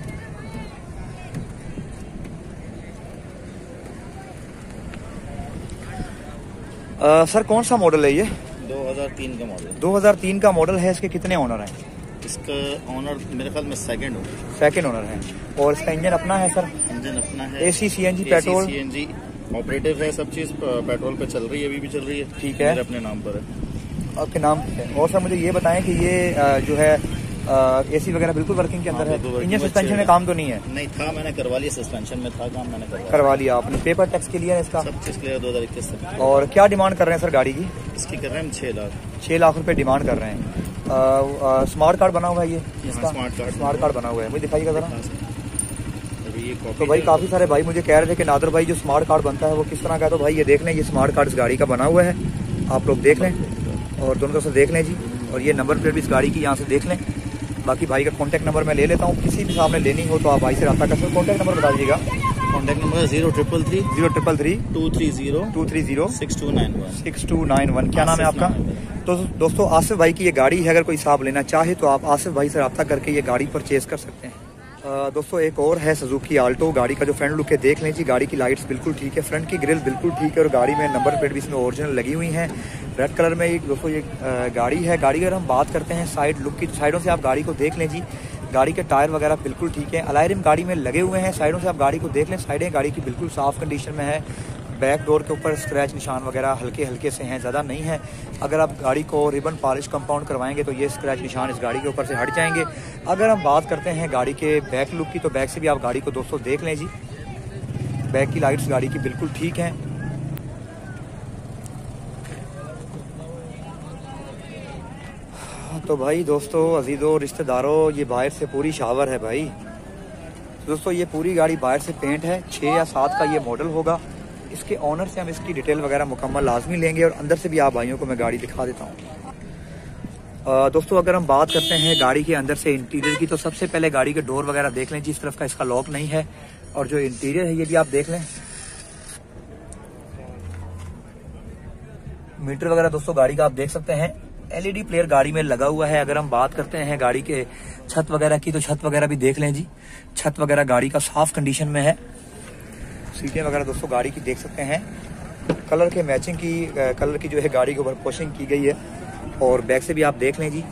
आ, सर कौन सा मॉडल है ये? दो हज़ार तीन का मॉडल। दो हज़ार तीन का मॉडल है। इसके कितने ओनर हैं? इसका ओनर मेरे ख्याल में सेकंड हो सेकंड ओनर है। और इसका इंजन अपना है सर? इंजन अपना है। AC CNG petrol? CNG operative है। सब चीज पेट्रोल पे चल रही है, अभी भी चल रही है। ठीक है, मेरे अपने नाम पर है। आपके नाम है। और सर मुझे ये बताएं कि ये जो है एसी वगैरह बिल्कुल वर्किंग के अंदर हाँ, है? इंजन सस्पेंशन में काम तो नहीं है? नहीं था, मैंने करवा लिया। सस्पेंशन में था काम, मैंने करवा करवा लिया आपने। पेपर टैक्स क्लियर है इसका? सब चीज क्लियर दो हजार इक्कीस से। और क्या डिमांड कर रहे हैं सर गाड़ी की? इसकी कर रहे हैं हम छह लाख छह लाख रुपए डिमांड कर रहे हैं। स्मार्ट कार्ड बना हुआ है ये? स्मार्ट कार्ड स्मार्ट कार्ड बना हुआ है, मुझे दिखाइएगा जरा। ये तो भाई काफी सारे भाई मुझे कह रहे थे कि नादर भाई जो स्मार्ट कार्ड बनता है वो किस तरह का है। तो भाई ये देख लें, ये स्मार्ट कार्ड इस गाड़ी का बना हुआ है, आप लोग देख लें और दोनों तरफ से देख लें जी। और ये नंबर प्लेट भी इस गाड़ी की यहाँ से देख लें। बाकी भाई का कॉन्टैक्ट नंबर मैं ले लेता हूँ, किसी भी सामने लेनी हो तो आप भाई से रब्ता कर सकते। कॉन्टैक्ट नंबर बता दीजिएगा। Contact number zero triple three zero triple three two three zero two three zero six two nine one six two nine one. क्या नाम है आपका? तो दोस्तों आसिफ भाई की ये गाड़ी है, अगर कोई साहब लेना चाहे तो आप आसिफ भाई से रब्ता करके ये गाड़ी परचेज कर सकते हैं। आ, दोस्तों एक और है सुजुकी आल्टो। गाड़ी का जो फ्रंट लुक है देख लें जी। गाड़ी की लाइट्स बिल्कुल ठीक है, फ्रंट की ग्रिल बिल्कुल ठीक है और गाड़ी में नंबर प्लेट भी इसमें ओरिजिनल लगी हुई है। रेड कलर में एक दोस्तों ये गाड़ी है। गाड़ी अगर हम बात करते हैं साइड लुक की, साइडों से आप गाड़ी को देख लें जी। गाड़ी के टायर वगैरह बिल्कुल ठीक है। अलायरिम गाड़ी में लगे हुए हैं। साइडों से आप गाड़ी को देख लें, साइडें गाड़ी की बिल्कुल साफ कंडीशन में है। बैक डोर के ऊपर स्क्रैच निशान वगैरह हल्के हल्के से हैं, ज़्यादा नहीं है। अगर आप गाड़ी को रिबन पॉलिश कंपाउंड करवाएंगे तो ये स्क्रैच निशान इस गाड़ी के ऊपर से हट जाएंगे। अगर हम बात करते हैं गाड़ी के बैक लुक की तो बैक से भी आप गाड़ी को दोस्तों देख लें जी। बैक की लाइट्स गाड़ी की बिल्कुल ठीक हैं। तो भाई दोस्तों अजीज़ों रिश्तेदारों, ये बाहर से पूरी शावर है भाई। दोस्तों ये पूरी गाड़ी बाहर से पेंट है। छः या सात का ये मॉडल होगा। इसके ऑनर से हम इसकी डिटेल वगैरह मुकम्मल लाजमी लेंगे और अंदर से भी आप भाइयों को मैं गाड़ी दिखा देता हूँ। दोस्तों अगर हम बात करते हैं गाड़ी के अंदर से इंटीरियर की तो सबसे पहले गाड़ी के डोर वगैरह देख लें। जिस तरफ का इसका लॉक नहीं है और जो इंटीरियर है ये भी आप देख लें। मीटर वगैरह दोस्तों गाड़ी का आप देख सकते हैं। एलईडी प्लेयर गाड़ी में लगा हुआ है। अगर हम बात करते हैं गाड़ी के छत वगैरह की तो छत वगैरह भी देख लें जी। छत वगैरह गाड़ी का साफ कंडीशन में है। सीटें वगैरह दोस्तों गाड़ी की देख सकते हैं। कलर के मैचिंग की कलर की जो है गाड़ी के ऊपर पोशिंग की गई है। और बैक से भी आप देख लें जी।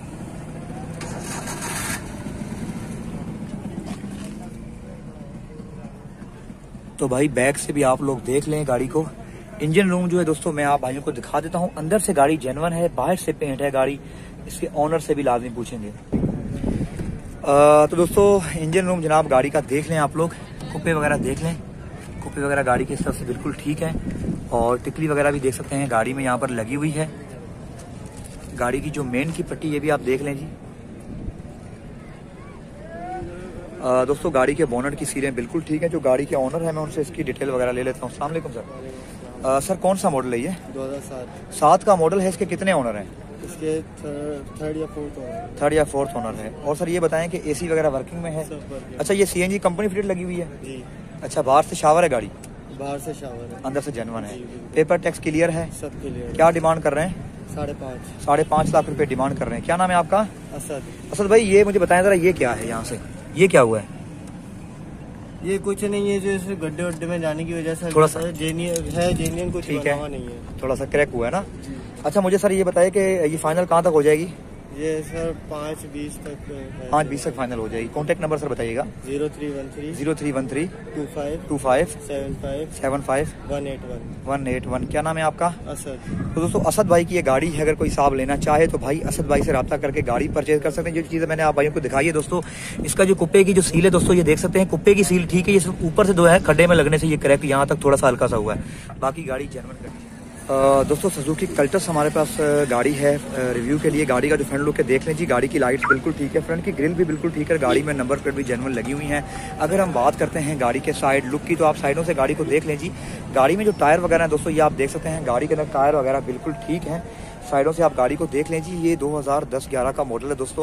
तो भाई बैक से भी आप लोग देख लें गाड़ी को। इंजन रूम जो है दोस्तों मैं आप भाइयों को दिखा देता हूं। अंदर से गाड़ी जेन्युइन है, बाहर से पेंट है गाड़ी। इसके ऑनर से भी लाजमी पूछेंगे। आ, तो दोस्तों इंजन रूम जनाब गाड़ी का देख लें आप लोग। कुप्पे वगैरह देख लें। कुप्पे वगैरह गाड़ी की तरफ से बिल्कुल ठीक है। और टिकली वगैरह भी देख सकते हैं गाड़ी में यहाँ पर लगी हुई है। गाड़ी की जो मेन की पट्टी ये भी आप देख लें जी। आ, दोस्तों गाड़ी के बोनट की सीटें बिल्कुल ठीक है। जो गाड़ी के ऑनर है मैं उनसे इसकी डिटेल वगैरह ले लेता हूँ। अस्सलाम वालेकुम सर। आ, सर कौन सा मॉडल है ये? दो हजार सात सात का मॉडल है। इसके कितने ऑनर हैं? इसके थर्ड या फोर्थ ओनर। थर्ड या फोर्थ ऑनर है। और सर ये बताएं कि एसी वगैरह वर्किंग में है? अच्छा ये सीएनजी कंपनी फिटेड लगी हुई है जी। अच्छा बाहर से शावर है गाड़ी? बाहर से शावर है, अंदर से जेन्युइन है। पेपर टैक्स क्लियर है? सब क्लियर। क्या डिमांड कर रहे हैं? साढ़े पाँच साढ़े पाँच लाख रुपए डिमांड कर रहे हैं। क्या नाम है आपका? असद। असद भाई ये मुझे बताएं जरा ये क्या है यहाँ से, ये क्या हुआ है? ये कुछ नहीं है, जो इस गड्ढे वड्ढे में जाने की वजह से थोड़ा सा जेन्युइन है, जेन्युइन कुछ ठीक है, नहीं है, थोड़ा सा क्रैक हुआ है ना। अच्छा मुझे सर ये बताइए कि ये फाइनल कहाँ तक हो जाएगी? ये सर पाँच बीस तक है। पाँच बीस तक फाइनल हो जाएगी। कॉन्टैक्ट नंबर सर बताइएगा। Zero three one three zero three one three two five two five seven five seven five one eight one one eight one. क्या नाम है आपका? असद। तो दोस्तों असद भाई की ये गाड़ी है। अगर कोई साहब लेना चाहे तो भाई असद भाई से रब्ता करके गाड़ी परचेज कर सकते हैं। जो चीज़ें मैंने आप भाइयों को दिखाई है दोस्तों, इसका जो कुप्पे की जो सील है दोस्तों ये देख सकते हैं। कुप्पे की सील ठीक है, ये ऊपर से दो है खड्डे में लगने से ये क्रैक यहाँ तक थोड़ा सा हल्का सा हुआ है, बाकी गाड़ी जेन्युइन कंडीशन। दोस्तों सुजुकी कल्टस हमारे पास गाड़ी है रिव्यू के लिए। गाड़ी का जो फ्रंट लुक है देख लें जी। गाड़ी की लाइट्स बिल्कुल ठीक है, फ्रंट की ग्रिल भी बिल्कुल ठीक है, गाड़ी में नंबर प्लेट भी जेन्युइन लगी हुई हैं। अगर हम बात करते हैं गाड़ी के साइड लुक की तो आप साइडों से गाड़ी को देख लें जी। गाड़ी में जो टायर वगैरह हैं दोस्तों ये आप देख सकते हैं। गाड़ी के अंदर टायर वगैरह बिल्कुल ठीक हैं। साइडों से आप गाड़ी को देख लें जी। ये दो हज़ार दस ग्यारह का मॉडल है दोस्तों।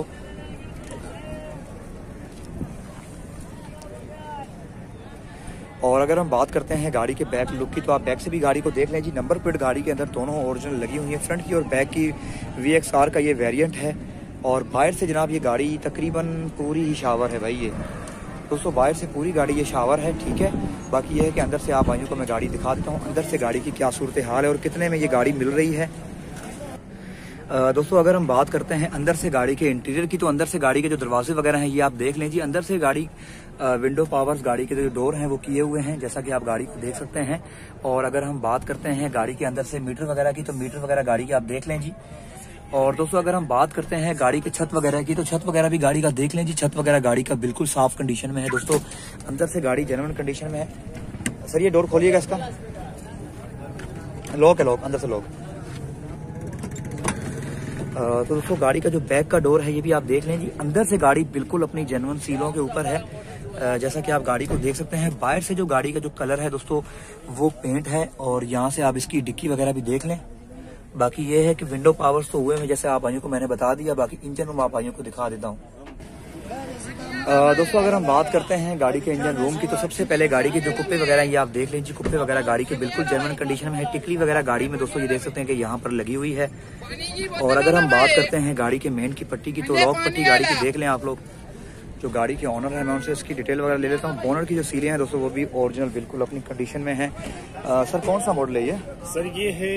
और अगर हम बात करते हैं गाड़ी के बैक लुक की, तो आप बैक से भी गाड़ी को देख लें जी। नंबर प्लेट गाड़ी के अंदर दोनों ओरिजिनल लगी हुई है। फ्रंट की और बैक की वी एक्स आर का ये वेरिएंट है। और बाहर से जनाब ये गाड़ी तकरीबन पूरी ही शावर है भाई। ये दोस्तों बाहर से पूरी गाड़ी ये शावर है, ठीक है। बाकी ये है कि अंदर से आप भाइयों को मैं गाड़ी दिखा देता हूँ, अंदर से गाड़ी की क्या सूरत हाल है और कितने में ये गाड़ी मिल रही है। दोस्तों अगर हम बात करते हैं अंदर से गाड़ी के इंटीरियर की, तो अंदर से गाड़ी के जो दरवाजे वगैरह हैं ये आप देख लें जी। अंदर से गाड़ी विंडो पावर्स गाड़ी के जो डोर हैं वो किए हुए हैं, जैसा कि आप गाड़ी को देख सकते हैं। और अगर हम बात करते हैं गाड़ी के अंदर से मीटर वगैरह की, तो मीटर वगैरह गाड़ी के आप देख लें जी। और दोस्तों अगर हम बात करते हैं गाड़ी के छत वगैरह की, तो छत वगैरह भी गाड़ी का देख लें जी। छत वगैरह गाड़ी का बिल्कुल साफ कंडीशन में है दोस्तों। अंदर से गाड़ी जेन्युइन कंडीशन में है। सर ये डोर खोलिएगा, इसका लॉक है, लॉक अंदर से लॉक। तो दोस्तों गाड़ी का जो बैक का डोर है ये भी आप देख लें जी। अंदर से गाड़ी बिल्कुल अपनी जेन्युइन सीलों के ऊपर है, जैसा कि आप गाड़ी को देख सकते हैं। बाहर से जो गाड़ी का जो कलर है दोस्तों वो पेंट है। और यहाँ से आप इसकी डिक्की वगैरह भी देख लें। बाकी ये है कि विंडो पावर्स तो हुए हैं, जैसे आप भाइयों को मैंने बता दिया। बाकी इंजन रूम आप भाइयों को दिखा देता हूँ। दोस्तों अगर हम बात करते हैं गाड़ी के इंजन रूम की, तो सबसे पहले गाड़ी के जो कुप्पे वगैरह ये आप देख लीजिए। कुप्पे वगैरह गाड़ी के बिल्कुल जेन्युइन कंडीशन में है। टिकली वगैरह गाड़ी में दोस्तों ये देख सकते हैं कि यहाँ पर लगी हुई है। और अगर हम बात करते हैं गाड़ी के मेन की पट्टी की, तो लॉक पट्टी गाड़ी की देख लें आप लोग। जो गाड़ी के ऑनर है मैं उनसे इसकी डिटेल वगैरह ले लेता हूँ। बोनर की जो सीलें हैं दोस्तों वो भी ओरिजिनल बिल्कुल अपनी कंडीशन में है। सर कौन सा मॉडल है ये? सर ये है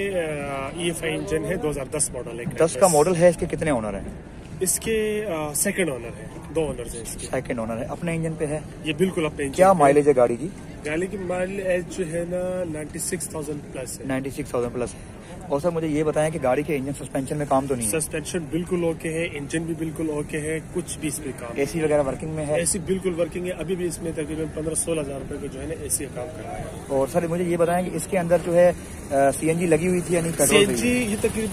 ई एफ आई इंजन है, दो हज़ार दस मॉडल है। दस का मॉडल है। इसके कितने ऑनर हैं? इसके सेकंड ओनर है, दो ओनर है इसके। सेकंड ओनर है। अपने इंजन पे है ये? बिल्कुल अपने इंजन। क्या माइलेज है गाड़ी की? गाड़ी की माइलेज जो है ना नाइन्टी सिक्स थाउजेंड प्लस है। नाइन्टी सिक्स थाउजेंड प्लस है। और सर मुझे ये बताएं कि गाड़ी के इंजन सस्पेंशन में काम तो नहीं है? सस्पेंशन बिल्कुल ओके है, इंजन भी बिल्कुल ओके है, कुछ भी इसमें काम। एसी वगैरह वर्किंग में है? एसी बिल्कुल वर्किंग है। अभी भी इसमें तकरीबन पंद्रह सोलह हजार रुपए का जो है ना एसी का काम कर रहा है। और सर मुझे ये बताएं कि इसके अंदर जो है सीएनजी लगी हुई थी या नहीं? सीएनजी ये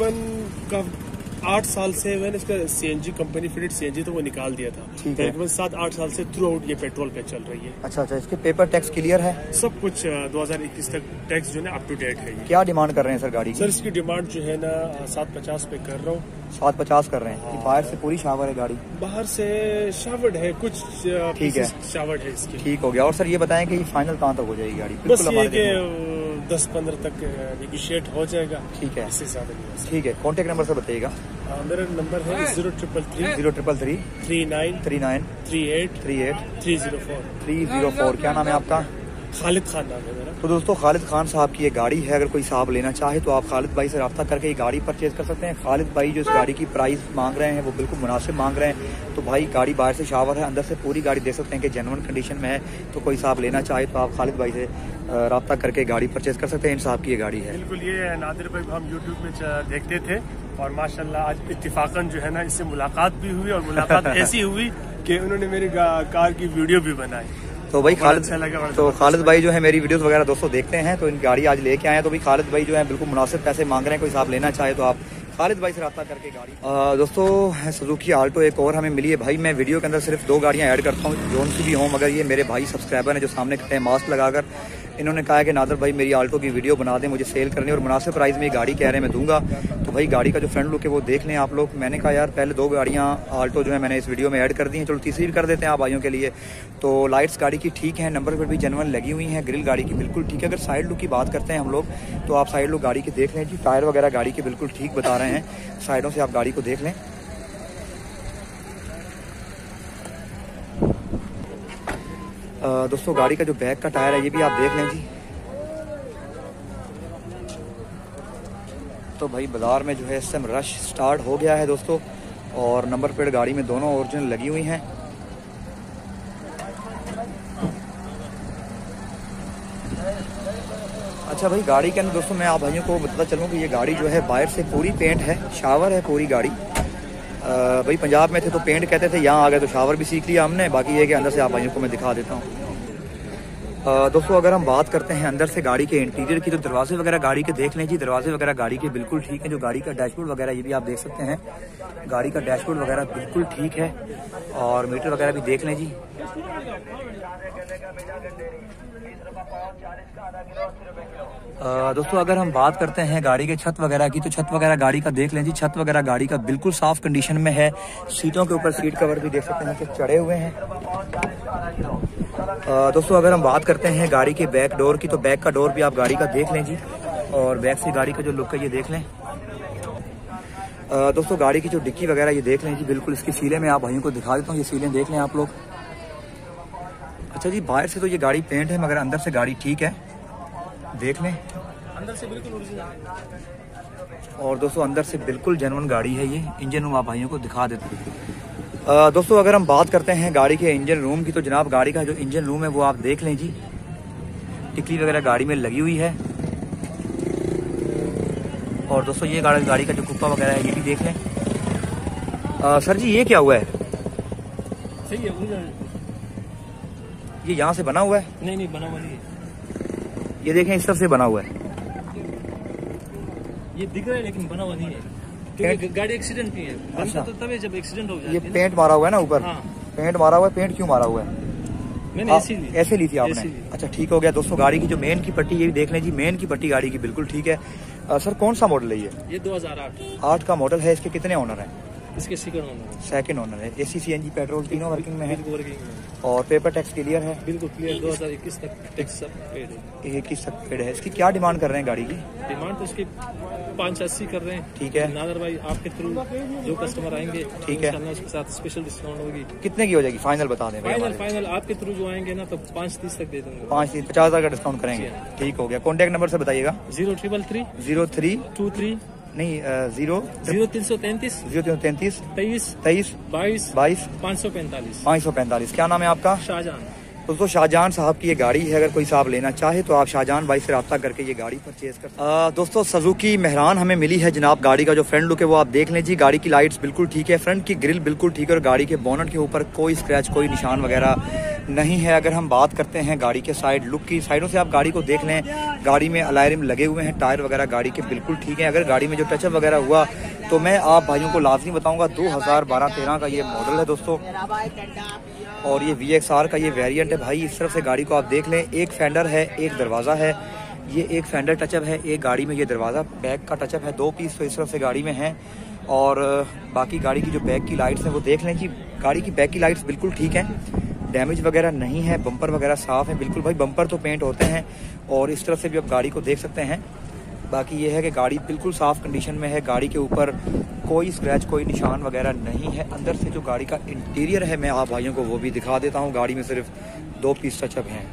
तकरीबन आठ साल से मैंने इसका सीएनजी कंपनी फिटेड सीएनजी तो वो निकाल दिया था। तकरीबन सात आठ साल से थ्रू आउट ये पेट्रोल पे चल रही है। अच्छा अच्छा। इसके पेपर टैक्स क्लियर है? सब कुछ दो हज़ार इक्कीस तक टैक्स जो है अप टू डेट है। क्या डिमांड कर रहे हैं सर गाड़ी की? सर इसकी डिमांड जो है ना सात पचास पे कर रहा हूँ। सात पचास कर रहे हैं। बाहर से पूरी शावर है गाड़ी? बाहर से शावर्ड है, कुछ ठीक है शावर्ड है इसकी। ठीक हो गया। और सर ये बताएं कि फाइनल कहाँ तक हो जाएगी गाड़ी? बस ये कि दस पंद्रह तक निगोशिएट हो जाएगा। ठीक है, इससे ज्यादा नहीं। ठीक है। कॉन्टेक्ट नंबर से बताइएगा। मेरा नंबर है zero triple three zero triple three three nine three nine three eight three eight three zero four three zero four. क्या नाम है आपका? खालिद खान नाम है मेरा। तो दोस्तों खालिद खान साहब की ये गाड़ी है। अगर कोई साहब लेना चाहे तो आप खालिद भाई से रब्ता करके ये गाड़ी परचेज कर सकते हैं। खालिद भाई जो इस गाड़ी की प्राइस मांग रहे हैं वो बिल्कुल मुनासिब मांग रहे हैं। तो भाई गाड़ी बाहर से शावर है, अंदर से पूरी गाड़ी देख सकते हैं कि जेन्युइन कंडीशन में है। तो कोई साहब लेना चाहे तो आप खालिद भाई से रब्ता करके गाड़ी परचेज कर सकते हैं। इन साहब की ये गाड़ी है। बिल्कुल। ये नादिर भाई हम यूट्यूब में देखते थे और माशाल्लाह आज इत्तिफाकन जो है ना इससे मुलाकात भी हुई और मुलाकात ऐसी हुई कि उन्होंने मेरी कार की वीडियो भी बनाई। तो भाई खालिद तो खालिद भाई जो है मेरी वीडियोस वगैरह दोस्तों देखते हैं, तो इन गाड़ी आज लेके आए हैं। तो भाई खालिद भाई जो है बिल्कुल मुनासिब पैसे मांग रहे हैं। कोई साहब लेना चाहे तो आप खालिद भाई से रब्ता करके गाड़ी। आ, दोस्तों सुजुकी आल्टो एक और हमें मिली है। भाई मैं वीडियो के अंदर सिर्फ दो गाड़ियां ऐड करता हूँ जोन सी भी हों, मगर ये मेरे भाई सब्सक्राइबर हैं जो सामने खड़े हैं मास्क लगाकर। इन्होंने कहा है कि नादर भाई मेरी आल्टो की वीडियो बना दें, मुझे सेल करनी और मुनासिब प्राइस में ये गाड़ी कह रहे हैं मैं दूंगा। तो भाई गाड़ी का जो फ्रंट लुक है वो देख लें आप लोग। मैंने कहा यार पहले दो गाड़ियाँ आल्टो जो है मैंने इस वीडियो में ऐड कर दी हैं, चलो तीसरी भी कर देते हैं आप भाइयों के लिए। तो लाइट्स गाड़ी की ठीक है, नंबर प्लेट भी जेन्युइन लगी हुई हैं, ग्रिल गाड़ी की बिल्कुल ठीक है। अगर साइड लुक की बात करते हैं हम लोग तो आप साइड लुक गाड़ी की देख लें जी। टायर वगैरह गाड़ी के बिल्कुल ठीक बता रहे हैं, साइडों से आप गाड़ी को देख लें। दोस्तों गाड़ी का जो बैक का टायर है ये भी आप देख लें जी। तो भाई बाजार में जो है इस टाइम रश स्टार्ट हो गया है दोस्तों। और नंबर प्लेट गाड़ी में दोनों ओरिजिनल लगी हुई हैं। अच्छा भाई गाड़ी के अंदर दोस्तों मैं आप भाइयों को बताता चलूँ कि ये गाड़ी जो है बाहर से पूरी पेंट है, शावर है पूरी गाड़ी। आ, भाई पंजाब में थे तो पेंट कहते थे, यहाँ आ गए तो शावर भी सीख लिया हमने। बाकी ये कि अंदर से आप भाइयों को मैं दिखा देता हूँ। दोस्तों अगर हम बात करते हैं अंदर से गाड़ी के इंटीरियर की, तो दरवाजे वगैरह गाड़ी के देख लें जी। दरवाजे वगैरह गाड़ी के बिल्कुल ठीक है। जो गाड़ी का डैशबोर्ड वगैरह ये भी आप देख सकते हैं, गाड़ी का डैशबोर्ड वगैरह बिल्कुल ठीक है। और मीटर वगैरह भी देख लें जी। दोस्तों अगर हम बात करते हैं गाड़ी के छत वगैरह की, तो छत वगैरह गाड़ी का देख लें जी। छत वगैरह गाड़ी का बिल्कुल साफ कंडीशन में है। सीटों के ऊपर सीट कवर भी देख सकते हैं कि चढ़े हुए हैं। आ, दोस्तों अगर हम बात करते हैं गाड़ी के बैक डोर की, तो बैक का डोर भी आप गाड़ी का देख लें जी, और बैक से गाड़ी का जो लुक है ये देख लें। आ, दोस्तों गाड़ी की जो डिक्की वगैरह ये देख लें जी, बिल्कुल इसकी सीलें मैं आप भाइयों को दिखा देता हूँ, ये सीलें देख लें आप लोग। अच्छा जी, बाहर से तो ये गाड़ी पेंट है मगर अंदर से गाड़ी ठीक है, देख लें अंदर से बिल्कुल ओरिजिनल। और दोस्तों अंदर से बिल्कुल जेन्युइन गाड़ी है ये। इंजन रूम आप भाइयों को दिखा देते हैं। दोस्तों अगर हम बात करते हैं गाड़ी के इंजन रूम की, तो जनाब गाड़ी का जो इंजन रूम है वो आप देख लें जी, टिकली वगैरह गाड़ी में लगी हुई है। और दोस्तों ये गाड़ी गाड़ी का जो कुप्पा वगैरह है ये भी देख लें। आ, सर जी ये क्या हुआ है? सही है ओरिजिनल। ये यहाँ से बना हुआ है? नहीं नहीं बना हुआ नहीं है, ये देखें इस तरफ से बना हुआ है, ये दिख रहा है लेकिन बना हुआ नहीं है, क्योंकि गाड़ी एक्सीडेंट की है। अच्छा। तो तभी जब एक्सीडेंट हो जाती ये है पेंट मारा हुआ है ना ऊपर? हाँ। पेंट मारा हुआ है। पेंट क्यों मारा हुआ है? मैंने आ, ऐसी ली ऐसे ली थी आपने? ऐसी ली। अच्छा ठीक हो गया। दोस्तों गाड़ी की जो मेन की पट्टी ये भी देख लें जी, मेन की पट्टी गाड़ी की बिल्कुल ठीक है। आ, सर कौन सा मॉडल है ये? ये दो हज़ार आठ आठ का मॉडल है। इसके कितने ओनर हैं? इसके सेकंड ओनर सेकंड ओनर है। एसी सीएनजी पेट्रोल तीनों वर्किंग में है, बिल्कुल वर्किंग है, और पेपर टैक्स क्लियर है, बिल्कुल क्लियर। दो हज़ार इक्कीस तक टैक्स सब पेड है। एक ही सब पेड है। इसकी क्या डिमांड कर रहे हैं गाड़ी की? डिमांड तो इसकी पाँच अस्सी कर रहे हैं। ठीक है। नादर भाई आपके थ्रू जो कस्टमर आएंगे ठीक है, इंशाल्लाह उसके साथ स्पेशल डिस्काउंट होगी। कितने की हो जाएगी फाइनल बता दें? फाइनल फाइनल आपके थ्रू जो आएंगे ना तो पाँच तीस तक दे दूंगा। पाँच तीस पचास हजार का डिस्काउंट करेंगे। ठीक हो गया। कॉन्टैक्ट नंबर से बताइएगा। Zero triple three zero three two three नहीं जीरो जीरो तीन सौ तैंतीस जीरो तीन सौ तैंतीस तेईस तेईस बाईस बाईस पाँच सौ पैंतालीस पाँच सौ पैंतालीस। क्या नाम है आपका? शाहजहां। दोस्तों शाहजहान साहब की ये गाड़ी है, अगर कोई साहब लेना चाहे तो आप शाहजहान भाई से रब्ता करके ये गाड़ी परचेज कर। आ, दोस्तों सुजुकी मेहरान हमें मिली है जनाब। गाड़ी का जो फ्रंट लुक है वो आप देख लें जी। गाड़ी की लाइट्स बिल्कुल ठीक है, फ्रंट की ग्रिल बिल्कुल ठीक है, और गाड़ी के बोनट के ऊपर कोई स्क्रैच कोई निशान वगैरह नहीं है। अगर हम बात करते हैं गाड़ी के साइड लुक की, साइडों से आप गाड़ी को देख लें, गाड़ी में अलायरिम लगे हुए हैं, टायर वगैरह गाड़ी के बिल्कुल ठीक है। अगर गाड़ी में जो टचअप वगैरह हुआ तो मैं आप भाइयों को लाजमी बताऊंगा। दो हज़ार बारह तेरह का ये मॉडल है दोस्तों, और ये वी एक्स आर का ये वेरिएंट है भाई। इस तरफ से गाड़ी को आप देख लें, एक फेंडर है, एक दरवाज़ा है, ये एक फेंडर टचअप है, एक गाड़ी में ये दरवाज़ा बैक का टचअप है, दो पीस तो इस तरफ से गाड़ी में है। और बाकी गाड़ी की जो बैक की लाइट्स हैं वो देख लें जी। गाड़ी की बैक की लाइट्स बिल्कुल ठीक है, डैमेज वगैरह नहीं है, बम्पर वगैरह साफ़ है बिल्कुल भाई। बम्पर तो पेंट होते हैं, और इस तरफ से भी आप गाड़ी को देख सकते हैं। बाकी ये है कि गाड़ी बिल्कुल साफ़ कंडीशन में है, गाड़ी के ऊपर कोई स्क्रैच कोई निशान वगैरह नहीं है। अंदर से जो गाड़ी का इंटीरियर है मैं आप भाइयों को वो भी दिखा देता हूँ। गाड़ी में सिर्फ दो पीस टचअप हैं।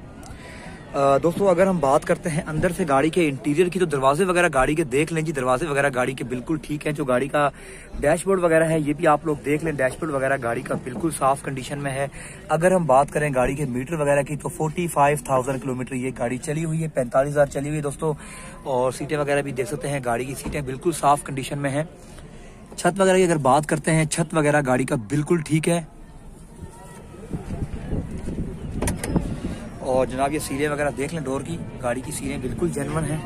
आ, दोस्तों अगर हम बात करते हैं अंदर से गाड़ी के इंटीरियर की, तो दरवाजे वगैरह गाड़ी के देख लें जी। दरवाजे वगैरह गाड़ी के बिल्कुल ठीक है। जो गाड़ी का डैशबोर्ड वगैरह है ये भी आप लोग देख लें, डैशबोर्ड वगैरह गाड़ी का बिल्कुल साफ कंडीशन में है। अगर हम बात करें गाड़ी के मीटर वगैरह की, तो फोर्टी फाइव थाउजेंड किलोमीटर ये गाड़ी चली हुई है, पैंतालीस हजार चली हुई है दोस्तों। और सीटें वगैरह भी देख सकते हैं, गाड़ी की सीटें बिल्कुल साफ कंडीशन में है। छत वगैरह की अगर बात करते हैं, छत वगैरह गाड़ी का बिल्कुल ठीक है। और जनाब ये सीलें वगैरह देख लें डोर की, गाड़ी की सीलें बिल्कुल जेन्युइन हैं।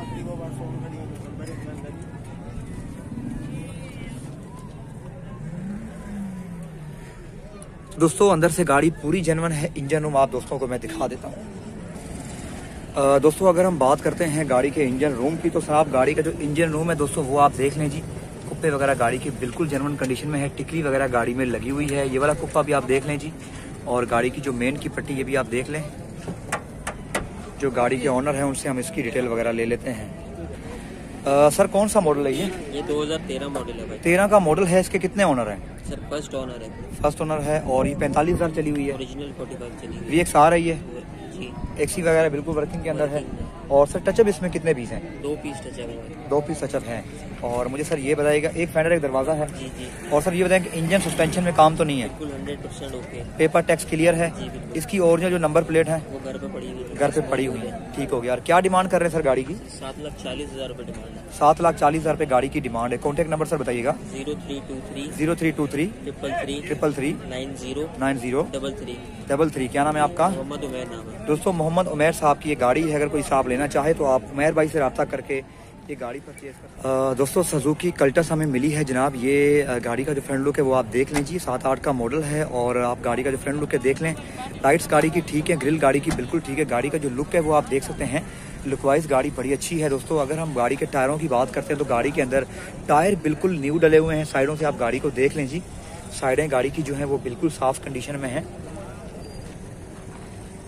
दोस्तों अंदर से गाड़ी पूरी जेन्युइन है। इंजन रूम आप दोस्तों को मैं दिखा देता हूँ। दोस्तों अगर हम बात करते हैं गाड़ी के इंजन रूम की, तो साहब गाड़ी का जो इंजन रूम है दोस्तों वो आप देख लें जी। कुप्पे वगैरह गाड़ी की बिल्कुल जेन्युइन कंडीशन में है, टिकली वगैरह गाड़ी में लगी हुई है। ये वाला कुप्पा भी आप देख लें जी, और गाड़ी की जो मेन की पट्टी ये भी आप देख लें। जो गाड़ी के ऑनर हैं उनसे हम इसकी डिटेल वगैरह ले लेते हैं। आ, सर कौन सा मॉडल है ये? ये दो हज़ार तेरह मॉडल है भाई। तेरह का मॉडल है। इसके कितने ऑनर हैं? सर फर्स्ट ऑनर है। फर्स्ट ऑनर है, और ये पैंतालीस हजार चली हुई है। ओरिजिनल फोर्टी फाइव चली हुई वी एक्स आ रही है, जी। एक्सी वगैरह बिल्कुल वर्किंग के अंदर है। और सर टचअप इसमें कितने पीस हैं? दो पीस टचअप है। दो पीस टचअप हैं। और मुझे सर ये बताइएगा, एक फेंडर एक दरवाजा है, जी जी। और सर ये बताएं कि इंजन सस्पेंशन में काम तो नहीं है? बिल्कुल hundred percent okay. Paper tax clear है? जी बिल्कुल। इसकी ओरिजिनल जो नंबर प्लेट है वो घर पे पड़ी हुई है। घर पे पड़ी हुई है। ठीक हो गया। और क्या डिमांड कर रहे हैं सर गाड़ी की? सात लाख चालीस हजार रुपए डिमांड है। सात लाख चालीस हजार रुपये गाड़ी की डिमांड है। कॉन्टैक्ट नंबर सर बताइएगा। Zero three two three zero three two three triple three triple three nine zero nine zero double three double three. क्या नाम है आपका? मोहम्मद उमैर नाम है। दोस्तों मोहम्मद उमैर साहब की ये गाड़ी है, अगर कोई साहब लेना चाहे तो आप उमैर भाई से रब्ता करके ये गाड़ी परचेज कर। दोस्तों सुजुकी कल्टस हमें मिली है जनाब। ये गाड़ी का जो फ्रंट लुक है वो आप देख लें जी। सात आठ का मॉडल है, और आप गाड़ी का जो फ्रंट लुक है देख लें। लाइट्स गाड़ी की ठीक है, ग्रिल गाड़ी की बिल्कुल ठीक है। गाड़ी का जो लुक है वो आप देख सकते हैं, लुक वाइज गाड़ी बड़ी अच्छी है दोस्तों। अगर हम गाड़ी के टायरों की बात करते हैं तो गाड़ी के अंदर टायर बिल्कुल न्यू डले हुए हैं। साइडों से आप गाड़ी को देख लें जी, साइडें गाड़ी की जो है वो बिल्कुल साफ कंडीशन में है।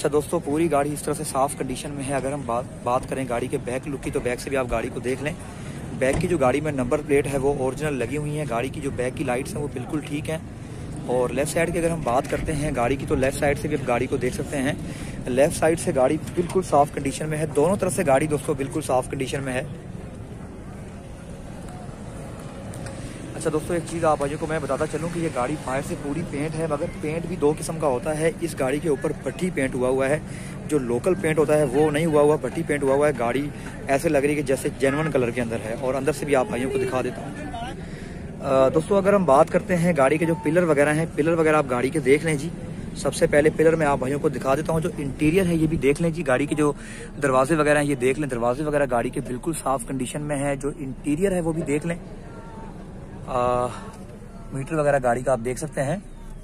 अच्छा दोस्तों, पूरी गाड़ी इस तरह से साफ कंडीशन में है। अगर हम बात बात करें गाड़ी के बैक लुक की, तो बैक से भी आप गाड़ी को देख लें। बैक की जो गाड़ी में नंबर प्लेट है वो ओरिजिनल लगी हुई है। गाड़ी की जो बैक की लाइट्स हैं वो बिल्कुल ठीक हैं। और लेफ़्ट साइड की अगर हम बात करते हैं गाड़ी की, तो लेफ़्ट साइड से भी आप गाड़ी को देख सकते हैं। लेफ़्ट साइड से गाड़ी बिल्कुल साफ़ कंडीशन में है। दोनों तरफ से गाड़ी दोस्तों बिल्कुल साफ़ कंडीशन में है। अच्छा दोस्तों, एक चीज़ आप भाइयों को मैं बताता चलूँ कि ये गाड़ी बाहर से पूरी पेंट है, मगर पेंट भी दो किस्म का होता है। इस गाड़ी के ऊपर पट्टी पेंट हुआ हुआ है। जो लोकल पेंट होता है वो नहीं हुआ हुआ, पट्टी पेंट हुआ हुआ है। गाड़ी ऐसे लग रही है कि जैसे जेन्युइन कलर के अंदर है। और अंदर से भी आप भाइयों को दिखा देता हूँ। दोस्तों, अगर हम बात करते हैं गाड़ी के जो पिलर वगैरह हैं, पिलर वगैरह आप गाड़ी के देख लें जी। सबसे पहले पिलर मैं आप भाइयों को दिखा देता हूँ। जो इंटीरियर है ये भी देख लें जी। गाड़ी के जो दरवाजे वगैरह हैं ये देख लें। दरवाजे वगैरह गाड़ी के बिल्कुल साफ़ कंडीशन में है। जो इंटीरियर है वो भी देख लें। आ, मीटर वगैरह गाड़ी का आप देख सकते हैं।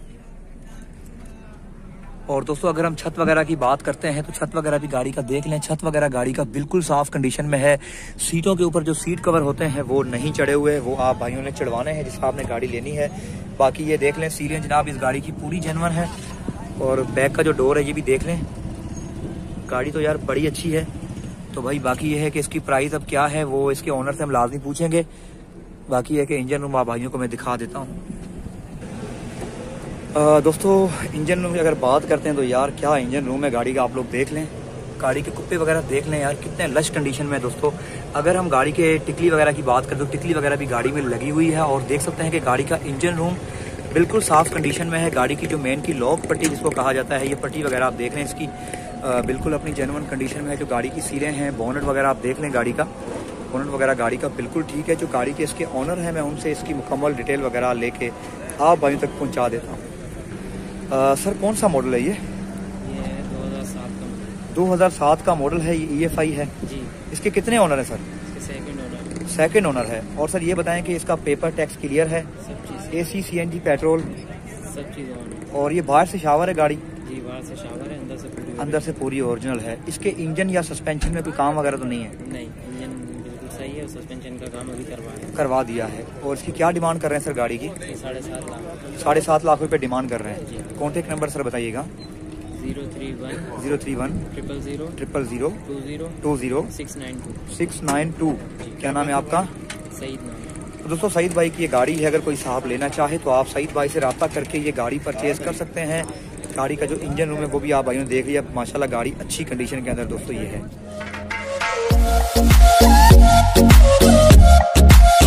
और दोस्तों, अगर हम छत वगैरह की बात करते हैं तो छत वगैरह भी गाड़ी का देख लें। छत वगैरह गाड़ी का बिल्कुल साफ कंडीशन में है। सीटों के ऊपर जो सीट कवर होते हैं वो नहीं चढ़े हुए, वो आप भाइयों ने चढ़वाने हैं जिसका आपने गाड़ी लेनी है। बाकी ये देख लें, सीलिंग जनाब इस गाड़ी की पूरी जेन्युइन है। और बैक का जो डोर है ये भी देख लें। गाड़ी तो यार बड़ी अच्छी है। तो भाई बाकी ये है कि इसकी प्राइस अब क्या है वो इसके ओनर से हम लाजमी पूछेंगे। बाकी है कि इंजन रूम आप भाइयों को मैं दिखा देता हूँ। दोस्तों, इंजन रूम की अगर बात करते हैं तो यार क्या इंजन रूम है गाड़ी का, आप लोग देख लें। गाड़ी के कुप्पे वगैरह देख लें यार, कितने लश कंडीशन में है दोस्तों। अगर हम गाड़ी के टिकली वगैरह की बात करें तो टिकली वगैरह भी गाड़ी में लगी हुई है। और देख सकते हैं कि गाड़ी का इंजन रूम बिल्कुल साफ कंडीशन में है। गाड़ी की जो मेन की लॉक पट्टी जिसको कहा जाता है, ये पट्टी वगैरह आप देख लें इसकी आ, बिल्कुल अपनी जेन्युइन कंडीशन में है। जो गाड़ी की सीलें हैं, बोनट वगैरह आप देख लें। गाड़ी का बोनट वगैरह गाड़ी का बिल्कुल ठीक है। जो गाड़ी के इसके ऑनर हैं मैं उनसे इसकी मुकम्मल डिटेल वगैरह लेके आप भाइयों तक पहुंचा देता हूँ। सर कौन सा मॉडल है ये? ये दो हज़ार सात का मॉडल। दो हज़ार सात का मॉडल है। ये ई एफ आई है जी। इसके कितने ऑनर हैं सर? इसके सेकंड ओनर। सेकंड ओनर है। और सर ये बताएं कि इसका पेपर टैक्स क्लियर है? सब चीज़ ए सी सी एन जी पेट्रोल सब चीज़ ऑन है। और ये बाहर से शावर है गाड़ी? जी, बाहर से शावर है, अंदर से पूरी अंदर से पूरी ओरिजिनल है। इसके इंजन या सस्पेंशन में कोई काम वगैरह तो नहीं है? नहीं, इंजन बिल्कुल सही है। सस्पेंशन का काम अभी करवाया है। करवा दिया है। और इसकी क्या डिमांड कर रहे हैं सर गाड़ी की? ये साढ़े सात लाख साढ़े सात लाख रुपए डिमांड कर रहे जी। हैं। कॉन्टेक्ट नंबर सर बताइएगा। Zero three one zero three one triple zero triple zero two zero two zero six nine two six nine two. क्या नाम है आपका? सईद नाम है। तो दोस्तों, सईद भाई की ये गाड़ी है। अगर कोई साहब लेना चाहे तो आप सईद भाई से रब्ता करके ये गाड़ी परचेज कर सकते हैं। गाड़ी का जो इंजन रूम है वो भी आप भाइयों ने देख लिया। माशाल्लाह गाड़ी अच्छी कंडीशन के अंदर दोस्तों ये है।